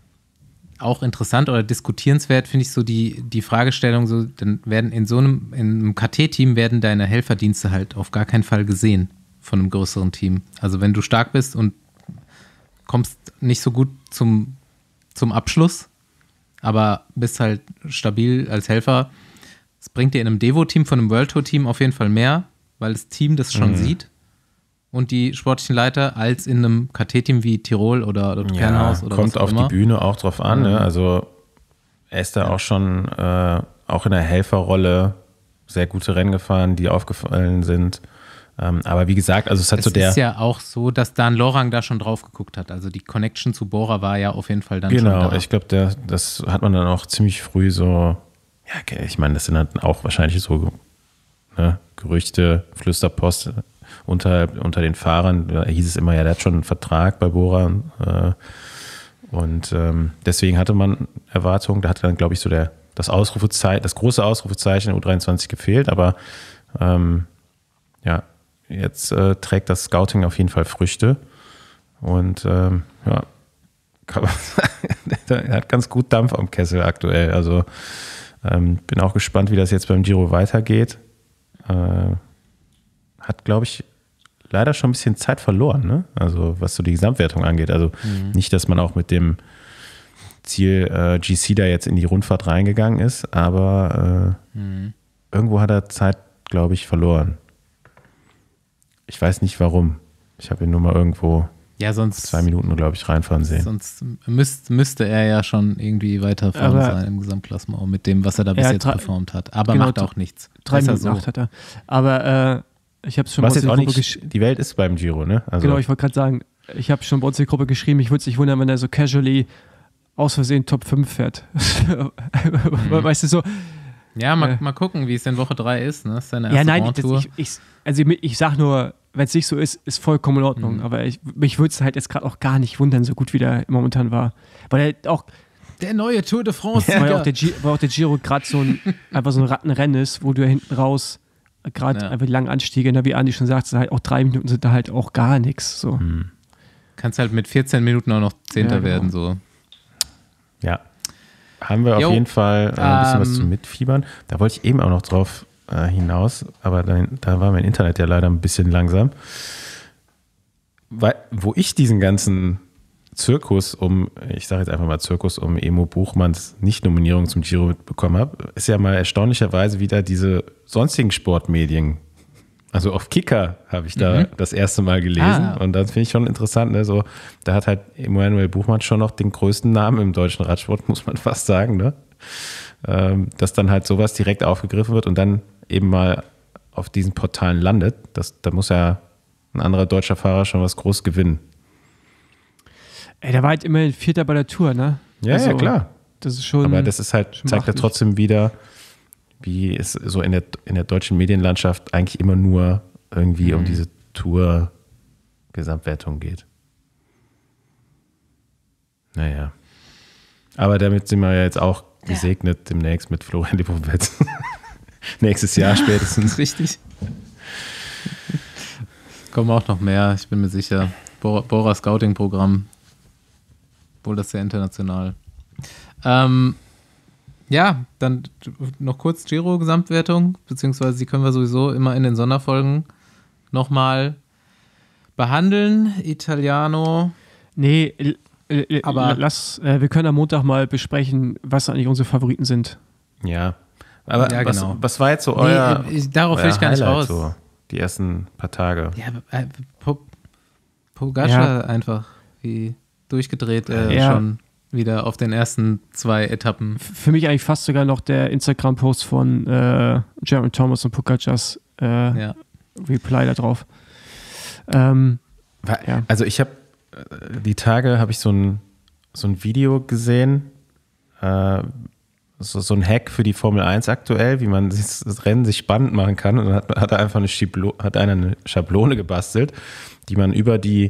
auch interessant oder diskutierenswert finde ich so die, die Fragestellung, so, dann werden in so einem, in einem K T-Team werden deine Helferdienste halt auf gar keinen Fall gesehen von einem größeren Team. Also wenn du stark bist und kommst nicht so gut zum, zum Abschluss, aber bist halt stabil als Helfer, es bringt dir in einem Devo-Team von einem World Tour-Team auf jeden Fall mehr, weil das Team das schon Mhm. sieht und die sportlichen Leiter, als in einem K T-Team wie Tirol oder, oder Kernhaus oder kommt was auch auf immer. die Bühne auch drauf an. Mhm. Ne? Also er ist da auch schon äh, auch in der Helferrolle sehr gute Rennen gefahren, die aufgefallen sind. Ähm, aber wie gesagt, also es hat Es so der... ist ja auch so, dass Dan Lorang da schon drauf geguckt hat. Also die Connection zu Bora war ja auf jeden Fall dann Genau, schon da. ich glaube, das hat man dann auch ziemlich früh so, ja, okay, ich meine, das sind dann auch wahrscheinlich so ne, Gerüchte, Flüsterpost unter, unter den Fahrern. Da hieß es immer, ja, der hat schon einen Vertrag bei Bora. Äh, und ähm, deswegen hatte man Erwartungen. Da hatte dann, glaube ich, so der, das Ausrufezeichen, das große Ausrufezeichen in U dreiundzwanzig gefehlt. Aber ähm, ja, jetzt äh, trägt das Scouting auf jeden Fall Früchte. Und ähm, ja, kann man sagen, er hat ganz gut Dampf am Kessel aktuell. Also ähm, bin auch gespannt, wie das jetzt beim Giro weitergeht. Äh, hat, glaube ich, leider schon ein bisschen Zeit verloren, ne? Also was so die Gesamtwertung angeht. Also Mhm. nicht, dass man auch mit dem Ziel äh, G C da jetzt in die Rundfahrt reingegangen ist, aber äh, mhm. irgendwo hat er Zeit, glaube ich, verloren. Ich weiß nicht warum. Ich habe ihn nur mal irgendwo ja, sonst, zwei Minuten, glaube ich, reinfahren sehen. Sonst müsst, müsste er ja schon irgendwie weiterfahren sein im Gesamtklassement auch mit dem, was er da bis jetzt drei, performt hat. Aber genau, macht auch nichts. Drei Minuten so. acht hat er. Aber äh, ich habe es schon was jetzt auch nicht, die Welt ist beim Giro, ne? Also genau, ich wollte gerade sagen, ich habe schon bei uns in die Gruppe geschrieben, ich würde es nicht wundern, wenn er so casually aus Versehen Top fünf fährt. mhm. Weißt du, so. Ja, mal, äh, mal gucken, wie es in Woche drei ist. Ne? Das ist seine erste ja, nein, Grand Tour. Das, ich, ich, also ich, ich sag nur, wenn es nicht so ist, ist vollkommen in Ordnung. Mhm. Aber ich, mich würde es halt jetzt gerade auch gar nicht wundern, so gut wie der momentan war. Weil er auch der neue Tour de France. Weil auch der, G, weil auch der Giro gerade so ein, einfach so ein Rattenrennen ist, wo du ja hinten raus gerade ja. einfach die langen Anstiege, wie Andi schon sagt, halt auch drei Minuten sind da halt auch gar nichts. So. Mhm. Kannst halt mit vierzehn Minuten auch noch Zehnter ja, genau. werden. So. Ja. Haben wir jo. auf jeden Fall äh, ein bisschen ähm, was zu mitfiebern. Da wollte ich eben auch noch drauf äh, hinaus, aber dann, da war mein Internet ja leider ein bisschen langsam. Weil, wo ich diesen ganzen Zirkus um, ich sage jetzt einfach mal Zirkus um Emo Buchmanns Nicht-Nominierung zum Giro mitbekommen habe, ist ja mal erstaunlicherweise wieder diese sonstigen Sportmedien. Also auf Kicker habe ich da mhm. das erste Mal gelesen ah. und das finde ich schon interessant. Ne? So, da hat halt Emanuel Buchmann schon noch den größten Namen im deutschen Radsport, muss man fast sagen. Ne? Ähm, dass dann halt sowas direkt aufgegriffen wird und dann eben mal auf diesen Portalen landet. Das, da muss ja ein anderer deutscher Fahrer schon was groß gewinnen. Ey, der war halt immerhin Vierter bei der Tour, ne? Ja, also, ja, klar. Das ist schon. Aber das ist halt, zeigt ja trotzdem wieder, wie es so in der, in der deutschen Medienlandschaft eigentlich immer nur irgendwie mhm. um diese Tour-Gesamtwertung geht. Naja. Aber damit sind wir ja jetzt auch gesegnet ja. demnächst mit Florian Lipovets. Nächstes Jahr spätestens. Richtig. Kommen auch noch mehr, ich bin mir sicher. Bora, Bora Scouting-Programm. Wohl das sehr international. Ähm, ja, dann noch kurz Giro-Gesamtwertung, beziehungsweise die können wir sowieso immer in den Sonderfolgen nochmal behandeln. Italiano. Nee, äh, aber lass, äh, wir können am Montag mal besprechen, was eigentlich unsere Favoriten sind. Ja, aber ja, was, genau. was war jetzt so euer nee, ich, Darauf euer will ich gar nicht Highlight raus. So, die ersten paar Tage. Ja, äh, Pogacar ja. einfach wie durchgedreht äh, ja. schon wieder auf den ersten zwei Etappen. Für mich eigentlich fast sogar noch der Instagram-Post von äh, Geraint Thomas und Pogacars äh, ja. Reply da drauf. Ähm, ja. Also ich habe die Tage habe ich so ein, so ein Video gesehen, äh, so, so ein Hack für die Formel eins aktuell, wie man das Rennen sich spannend machen kann. Und dann hat, hat er einfach eine, Schiblo, hat einer eine Schablone gebastelt, die man über die,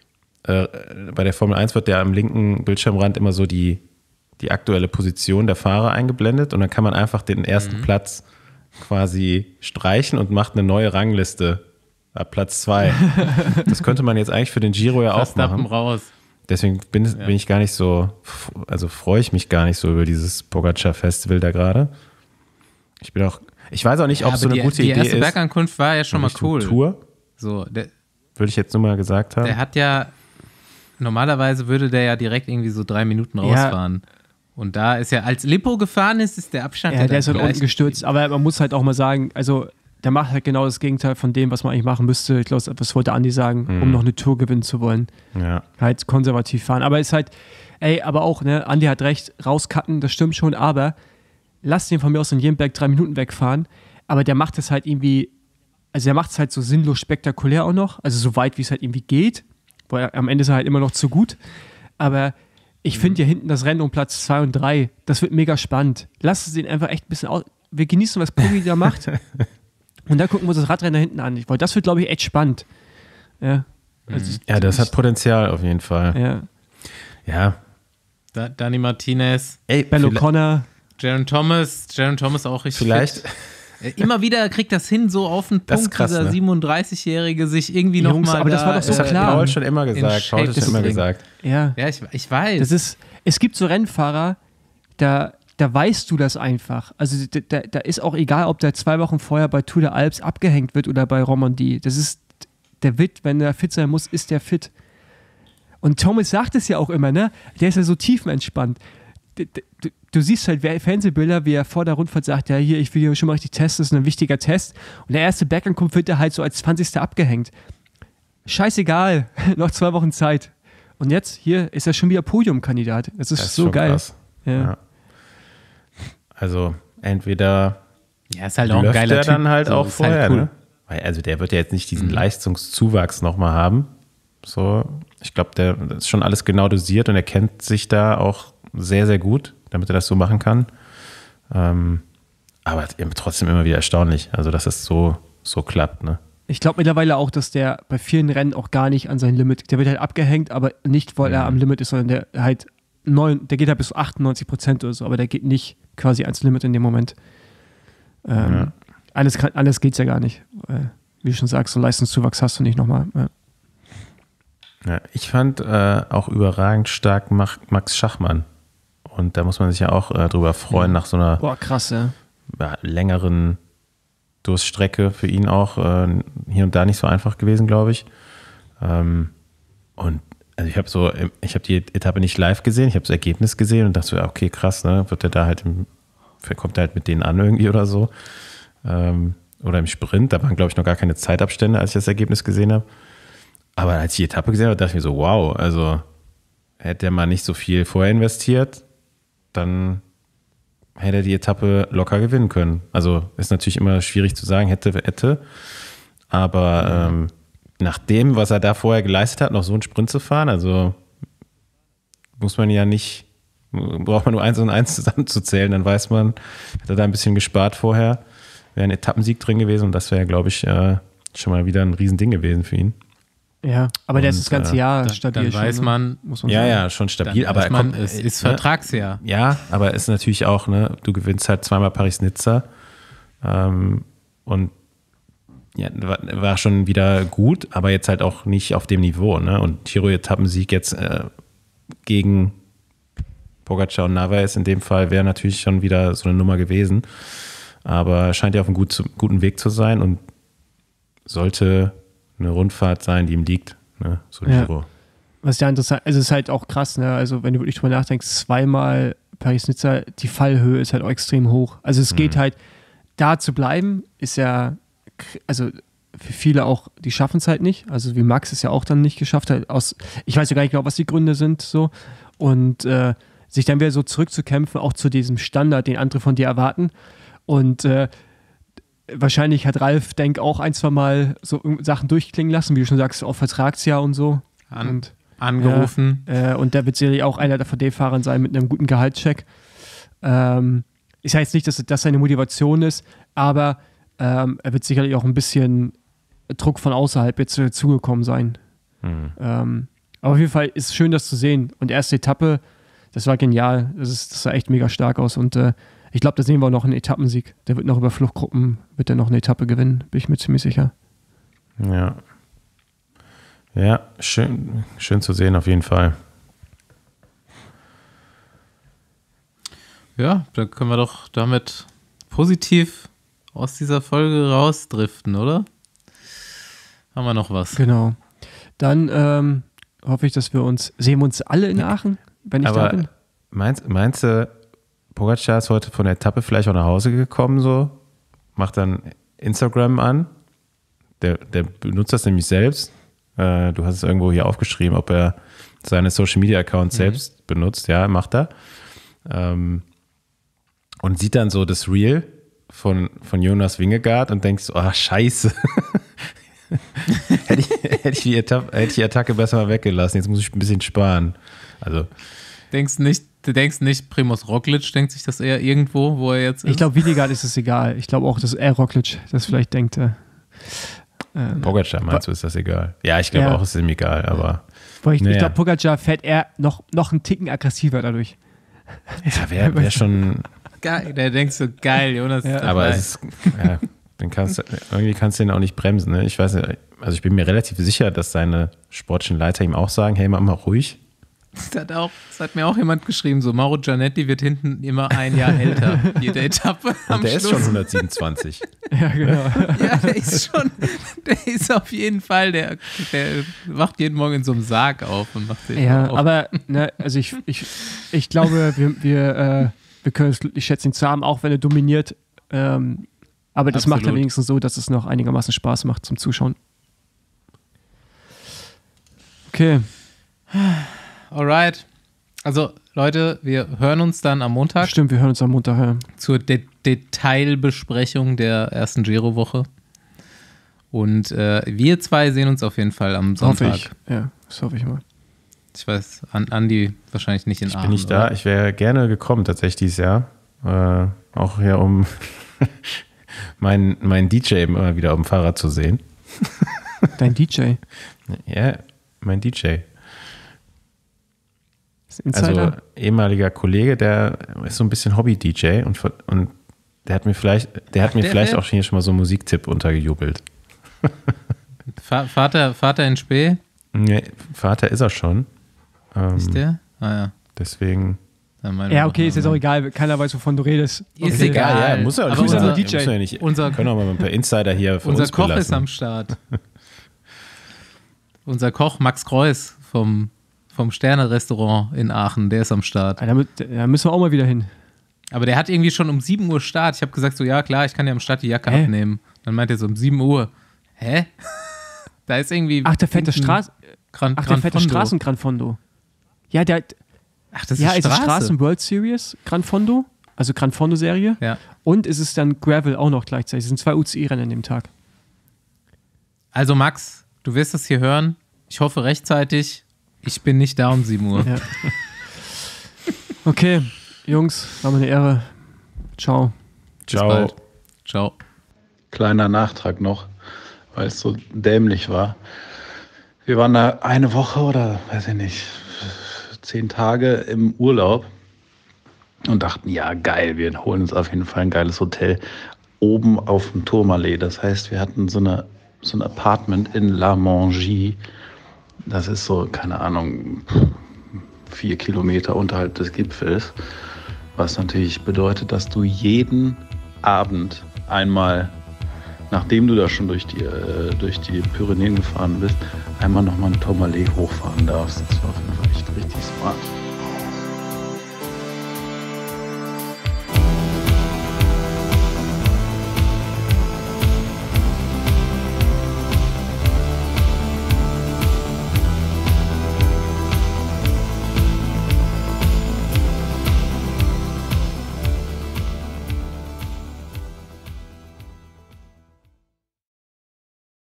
äh, bei der Formel eins wird ja am linken Bildschirmrand immer so die, die aktuelle Position der Fahrer eingeblendet und dann kann man einfach den ersten mhm. Platz quasi streichen und macht eine neue Rangliste ab Platz zwei. Das könnte man jetzt eigentlich für den Giro ja auch machen. Raus. Deswegen bin, ja. bin ich gar nicht so, also freue ich mich gar nicht so über dieses Pogacar-Festival da gerade. Ich bin auch, ich weiß auch nicht, ob ja, so eine die, gute die Idee ist. Die erste Bergankunft war ja schon mal cool. Tour? So, der, würde ich jetzt nur mal gesagt haben. Der hat ja, normalerweise würde der ja direkt irgendwie so drei Minuten rausfahren. Ja. Und da ist ja, als Lippo gefahren ist, ist der Abstand ja, ja der ist halt unten gestürzt. Aber man muss halt auch mal sagen, also der macht halt genau das Gegenteil von dem, was man eigentlich machen müsste. Ich glaube, das wollte Andi sagen, mhm. um noch eine Tour gewinnen zu wollen. Ja. Halt konservativ fahren. Aber ist halt, ey, aber auch, ne, Andi hat recht, rauscutten, das stimmt schon, aber lass den von mir aus in Jemberg drei Minuten wegfahren. Aber der macht es halt irgendwie, also der macht es halt so sinnlos spektakulär auch noch, also so weit, wie es halt irgendwie geht. Weil am Ende ist er halt immer noch zu gut. Aber ich mhm. finde ja hinten das Rennen um Platz zwei und drei, das wird mega spannend. Lass es den einfach echt ein bisschen aus. Wir genießen, was Pogi da macht. Und dann gucken wir uns das Radrennen da hinten an. Weil das wird, glaube ich, echt spannend. Ja, also ja das hat Potenzial auf jeden Fall. Ja. Ja. Da, Dani Martinez. Ey, Ben O'Connor. Geraint Thomas. Geraint Thomas auch richtig Vielleicht. Fit. Immer wieder kriegt das hin, so auf den Punkt, krass, dieser ne? siebenunddreißigjährige sich irgendwie nochmal. Aber das war doch so das klar. hat Paul schon immer gesagt. Paul hat schon immer gesagt. Ja, ja ich, ich weiß. Das ist, es gibt so Rennfahrer, da. Da weißt du das einfach. Also da, da, da ist auch egal, ob der zwei Wochen vorher bei Tour de Alps abgehängt wird oder bei Romandie. Das ist, der wird, wenn der fit sein muss, ist der fit. Und Thomas sagt es ja auch immer, ne? Der ist ja so tiefenentspannt. du, du siehst halt Fernsehbilder, wie er vor der Rundfahrt sagt, ja, hier, ich will hier schon mal richtig testen, das ist ein wichtiger Test. Und der erste Bergankunft wird er halt so als zwanzigster abgehängt. Scheißegal, noch zwei Wochen Zeit. Und jetzt, hier, ist er schon wieder Podiumkandidat. Das ist, das ist so geil. Krass. Ja. Ja. Also, entweder ja, ist halt auch ein geiler er Typ. dann halt so, auch vorher, halt cool. ne? Weil, also der wird ja jetzt nicht diesen mhm. Leistungszuwachs nochmal haben. So, ich glaube, der das ist schon alles genau dosiert und er kennt sich da auch sehr, sehr gut, damit er das so machen kann. Ähm, aber trotzdem immer wieder erstaunlich, also dass es so, so klappt, ne? Ich glaube mittlerweile auch, dass der bei vielen Rennen auch gar nicht an sein Limit, der wird halt abgehängt, aber nicht, weil mhm. er am Limit ist, sondern der halt neun, der geht halt bis zu achtundneunzig Prozent oder so, aber der geht nicht quasi ans Limit in dem Moment. Ähm, ja. Alles, alles geht ja gar nicht. Wie du schon sagst, so Leistungszuwachs hast du nicht nochmal. Ja. Ja, ich fand äh, auch überragend stark Max Schachmann. Und da muss man sich ja auch äh, drüber freuen, ja. nach so einer Boah, krass, ja. Ja, längeren Durststrecke für ihn auch. Äh, hier und da nicht so einfach gewesen, glaube ich. Ähm, und also ich habe so, ich habe die Etappe nicht live gesehen, ich habe das Ergebnis gesehen und dachte so, okay, krass, ne, wird er da halt, im, kommt er halt mit denen an irgendwie oder so. Ähm, oder im Sprint, da waren, glaube ich, noch gar keine Zeitabstände, als ich das Ergebnis gesehen habe. Aber als ich die Etappe gesehen habe, dachte ich mir so, wow, also hätte er mal nicht so viel vorher investiert, dann hätte er die Etappe locker gewinnen können. Also ist natürlich immer schwierig zu sagen, hätte, hätte. Aber ähm, nach dem, was er da vorher geleistet hat, noch so einen Sprint zu fahren, also muss man ja nicht, braucht man nur eins und eins zusammenzuzählen, dann weiß man, hat er da ein bisschen gespart vorher, wäre ein Etappensieg drin gewesen und das wäre, glaube ich, äh, schon mal wieder ein Riesending gewesen für ihn. Ja, aber der ist das ganze Jahr äh, stabil. Dann schon, weiß man, muss man ja, sagen. ja, schon stabil. Dann aber weiß man, kommt, es ist ne? Vertragsjahr. Ja, aber es ist natürlich auch, ne, du gewinnst halt zweimal Paris-Nizza ähm, und ja, war, war schon wieder gut, aber jetzt halt auch nicht auf dem Niveau, ne? Und Giro-Etappensieg jetzt äh, gegen Pogacar und Narvaez in dem Fall wäre natürlich schon wieder so eine Nummer gewesen. Aber scheint ja auf einem gut, guten Weg zu sein und sollte eine Rundfahrt sein, die ihm liegt. Ne? So ein ja. Giro. Was ja interessant, also es ist halt auch krass, ne? Also wenn du wirklich drüber nachdenkst, zweimal Paris-Nizza, die Fallhöhe ist halt auch extrem hoch. Also es geht mhm. halt, da zu bleiben, ist ja, also für viele auch, die schaffen es halt nicht. Also wie Max es ja auch dann nicht geschafft hat. Aus, ich weiß ja gar nicht genau, was die Gründe sind. So. Und äh, sich dann wieder so zurückzukämpfen, auch zu diesem Standard, den andere von dir erwarten. Und äh, wahrscheinlich hat Ralf Denk auch ein, zwei Mal so Sachen durchklingen lassen, wie du schon sagst, auf Vertragsjahr und so. An, und, angerufen. Äh, äh, und der wird sicherlich auch einer der V D-Fahrern sein mit einem guten Gehaltscheck. Ähm, ich sage jetzt nicht, dass das seine Motivation ist, aber ähm, er wird sicherlich auch ein bisschen Druck von außerhalb jetzt äh, zugekommen sein. Mhm. Ähm, aber auf jeden Fall ist es schön, das zu sehen. Und erste Etappe, das war genial. Das, ist, das sah echt mega stark aus. Und äh, ich glaube, da sehen wir auch noch einen Etappensieg. Der wird noch über Fluchtgruppen, wird er noch eine Etappe gewinnen, bin ich mir ziemlich sicher. Ja. Ja, schön, schön zu sehen auf jeden Fall. Ja, dann können wir doch damit positiv aus dieser Folge rausdriften, oder? Haben wir noch was? Genau. Dann ähm, hoffe ich, dass wir uns, sehen wir uns alle in Aachen, wenn ich Aber da bin? Meinst, meinst du, Pogacar ist heute von der Etappe vielleicht auch nach Hause gekommen, so? Macht dann Instagram an. Der, der benutzt das nämlich selbst. Äh, du hast es irgendwo hier aufgeschrieben, ob er seine Social Media Accounts mhm. selbst benutzt. Ja, macht er. Ähm, und sieht dann so das Reel von, von Jonas Vingegaard und denkt so, ah, scheiße. hätte, ich, hätte, ich die Etappe, hätte ich die Attacke besser mal weggelassen. Jetzt muss ich ein bisschen sparen. Also denkst nicht, du denkst nicht, Primož Roglič denkt sich das eher irgendwo, wo er jetzt ist? Ich glaube, Vingegaard ist es egal. Ich glaube auch, dass er Roglič das vielleicht denkt. Äh, äh, Pogacar meinst du, ist das egal? Ja, ich glaube ja. auch, ist ihm egal, aber ich, naja. ich glaube, Pogacar fährt er noch, noch einen Ticken aggressiver dadurch. Ja, wäre wär schon geil, der denkt so, geil, Jonas. Ja. Aber es ist, ja, dann kannst du, irgendwie kannst du ihn auch nicht bremsen. Ne? Ich weiß nicht, also ich bin mir relativ sicher, dass seine sportlichen Leiter ihm auch sagen, hey, mach mal ruhig. Das hat, auch, das hat mir auch jemand geschrieben, so Mauro Giannetti wird hinten immer ein Jahr älter, jede Etappe. Und der ist schon hundertsiebenundzwanzig. Ja, genau. Ja, der ist schon, der ist auf jeden Fall, der, der wacht jeden Morgen in so einem Sarg auf und macht sich Ja, auf. aber ne, also ich, ich, ich glaube, wir, wir, äh, wir können es glücklich schätzen, ihn zu haben, auch wenn er dominiert. Ähm, aber das Absolut. macht er wenigstens so, dass es noch einigermaßen Spaß macht zum Zuschauen. Okay. Alright. Also, Leute, wir hören uns dann am Montag Stimmt, wir hören uns am Montag. Ja. zur De- Detailbesprechung der ersten Giro-Woche. Und äh, wir zwei sehen uns auf jeden Fall am Sonntag. Hoffe ich. Ja, das hoffe ich mal. Ich weiß, An- Andi wahrscheinlich nicht in Ich Aachen. bin nicht da. oder? Ich wäre gerne gekommen tatsächlich dieses Jahr. Äh, auch hier, um meinen mein D J immer wieder auf dem Fahrrad zu sehen. Dein D J. Ja, mein D J. Ist Insider. Also ehemaliger Kollege, der ist so ein bisschen Hobby-D J und, und der hat mir vielleicht, der hat mir der vielleicht Film? auch hier schon mal so einen Musiktipp untergejubelt. Va- Vater, Vater in Spee, Nee, Vater ist er schon. Ähm, ist der? Ah ja. Deswegen. Dann meine ja, ich okay, noch ist jetzt mal. auch egal. Keiner weiß, wovon du redest. Ist Okay. egal. Ja, muss ja Aber nicht. unser- Muss D J. ja nicht. unser- Können auch mal ein paar Insider hier für Unser uns Koch belassen. ist am Start. Unser Koch Max Kreuz vom, vom Sterne-Restaurant in Aachen, der ist am Start. Ah, Da, mü- da müssen wir auch mal wieder hin. Aber der hat irgendwie schon um sieben Uhr Start. Ich habe gesagt so, ja klar, ich kann ja am Start die Jacke Hä? abnehmen. Dann meint er so um sieben Uhr. Hä? Da ist irgendwie... Ach, der fette, Straß Gran, Ach, der fette Fondo. Straßen-Gran Fondo. Ja, der Ach, das ja, ist es ist Straße. Straßen World Series Gran Fondo, also Gran Fondo-Serie. Ja. Und es ist dann Gravel auch noch gleichzeitig. Es sind zwei U C I-Rennen an dem Tag. Also Max, du wirst es hier hören. Ich hoffe rechtzeitig. Ich bin nicht da um sieben Uhr. Ja. Okay, Jungs, war mir eine Ehre. Ciao. Bis Ciao. bald. Ciao. Kleiner Nachtrag noch, weil es so dämlich war. Wir waren da eine Woche oder, weiß ich nicht, zehn Tage im Urlaub und dachten, ja geil, wir holen uns auf jeden Fall ein geiles Hotel oben auf dem Tourmalet. Das heißt, wir hatten so, eine, so ein Apartment in La Mangie. Das ist so, keine Ahnung, vier Kilometer unterhalb des Gipfels. Was natürlich bedeutet, dass du jeden Abend einmal, nachdem du da schon durch die, äh, durch die Pyrenäen gefahren bist, einmal nochmal ein Tourmalet hochfahren darfst. Das war auf jeden Fall echt richtig smart.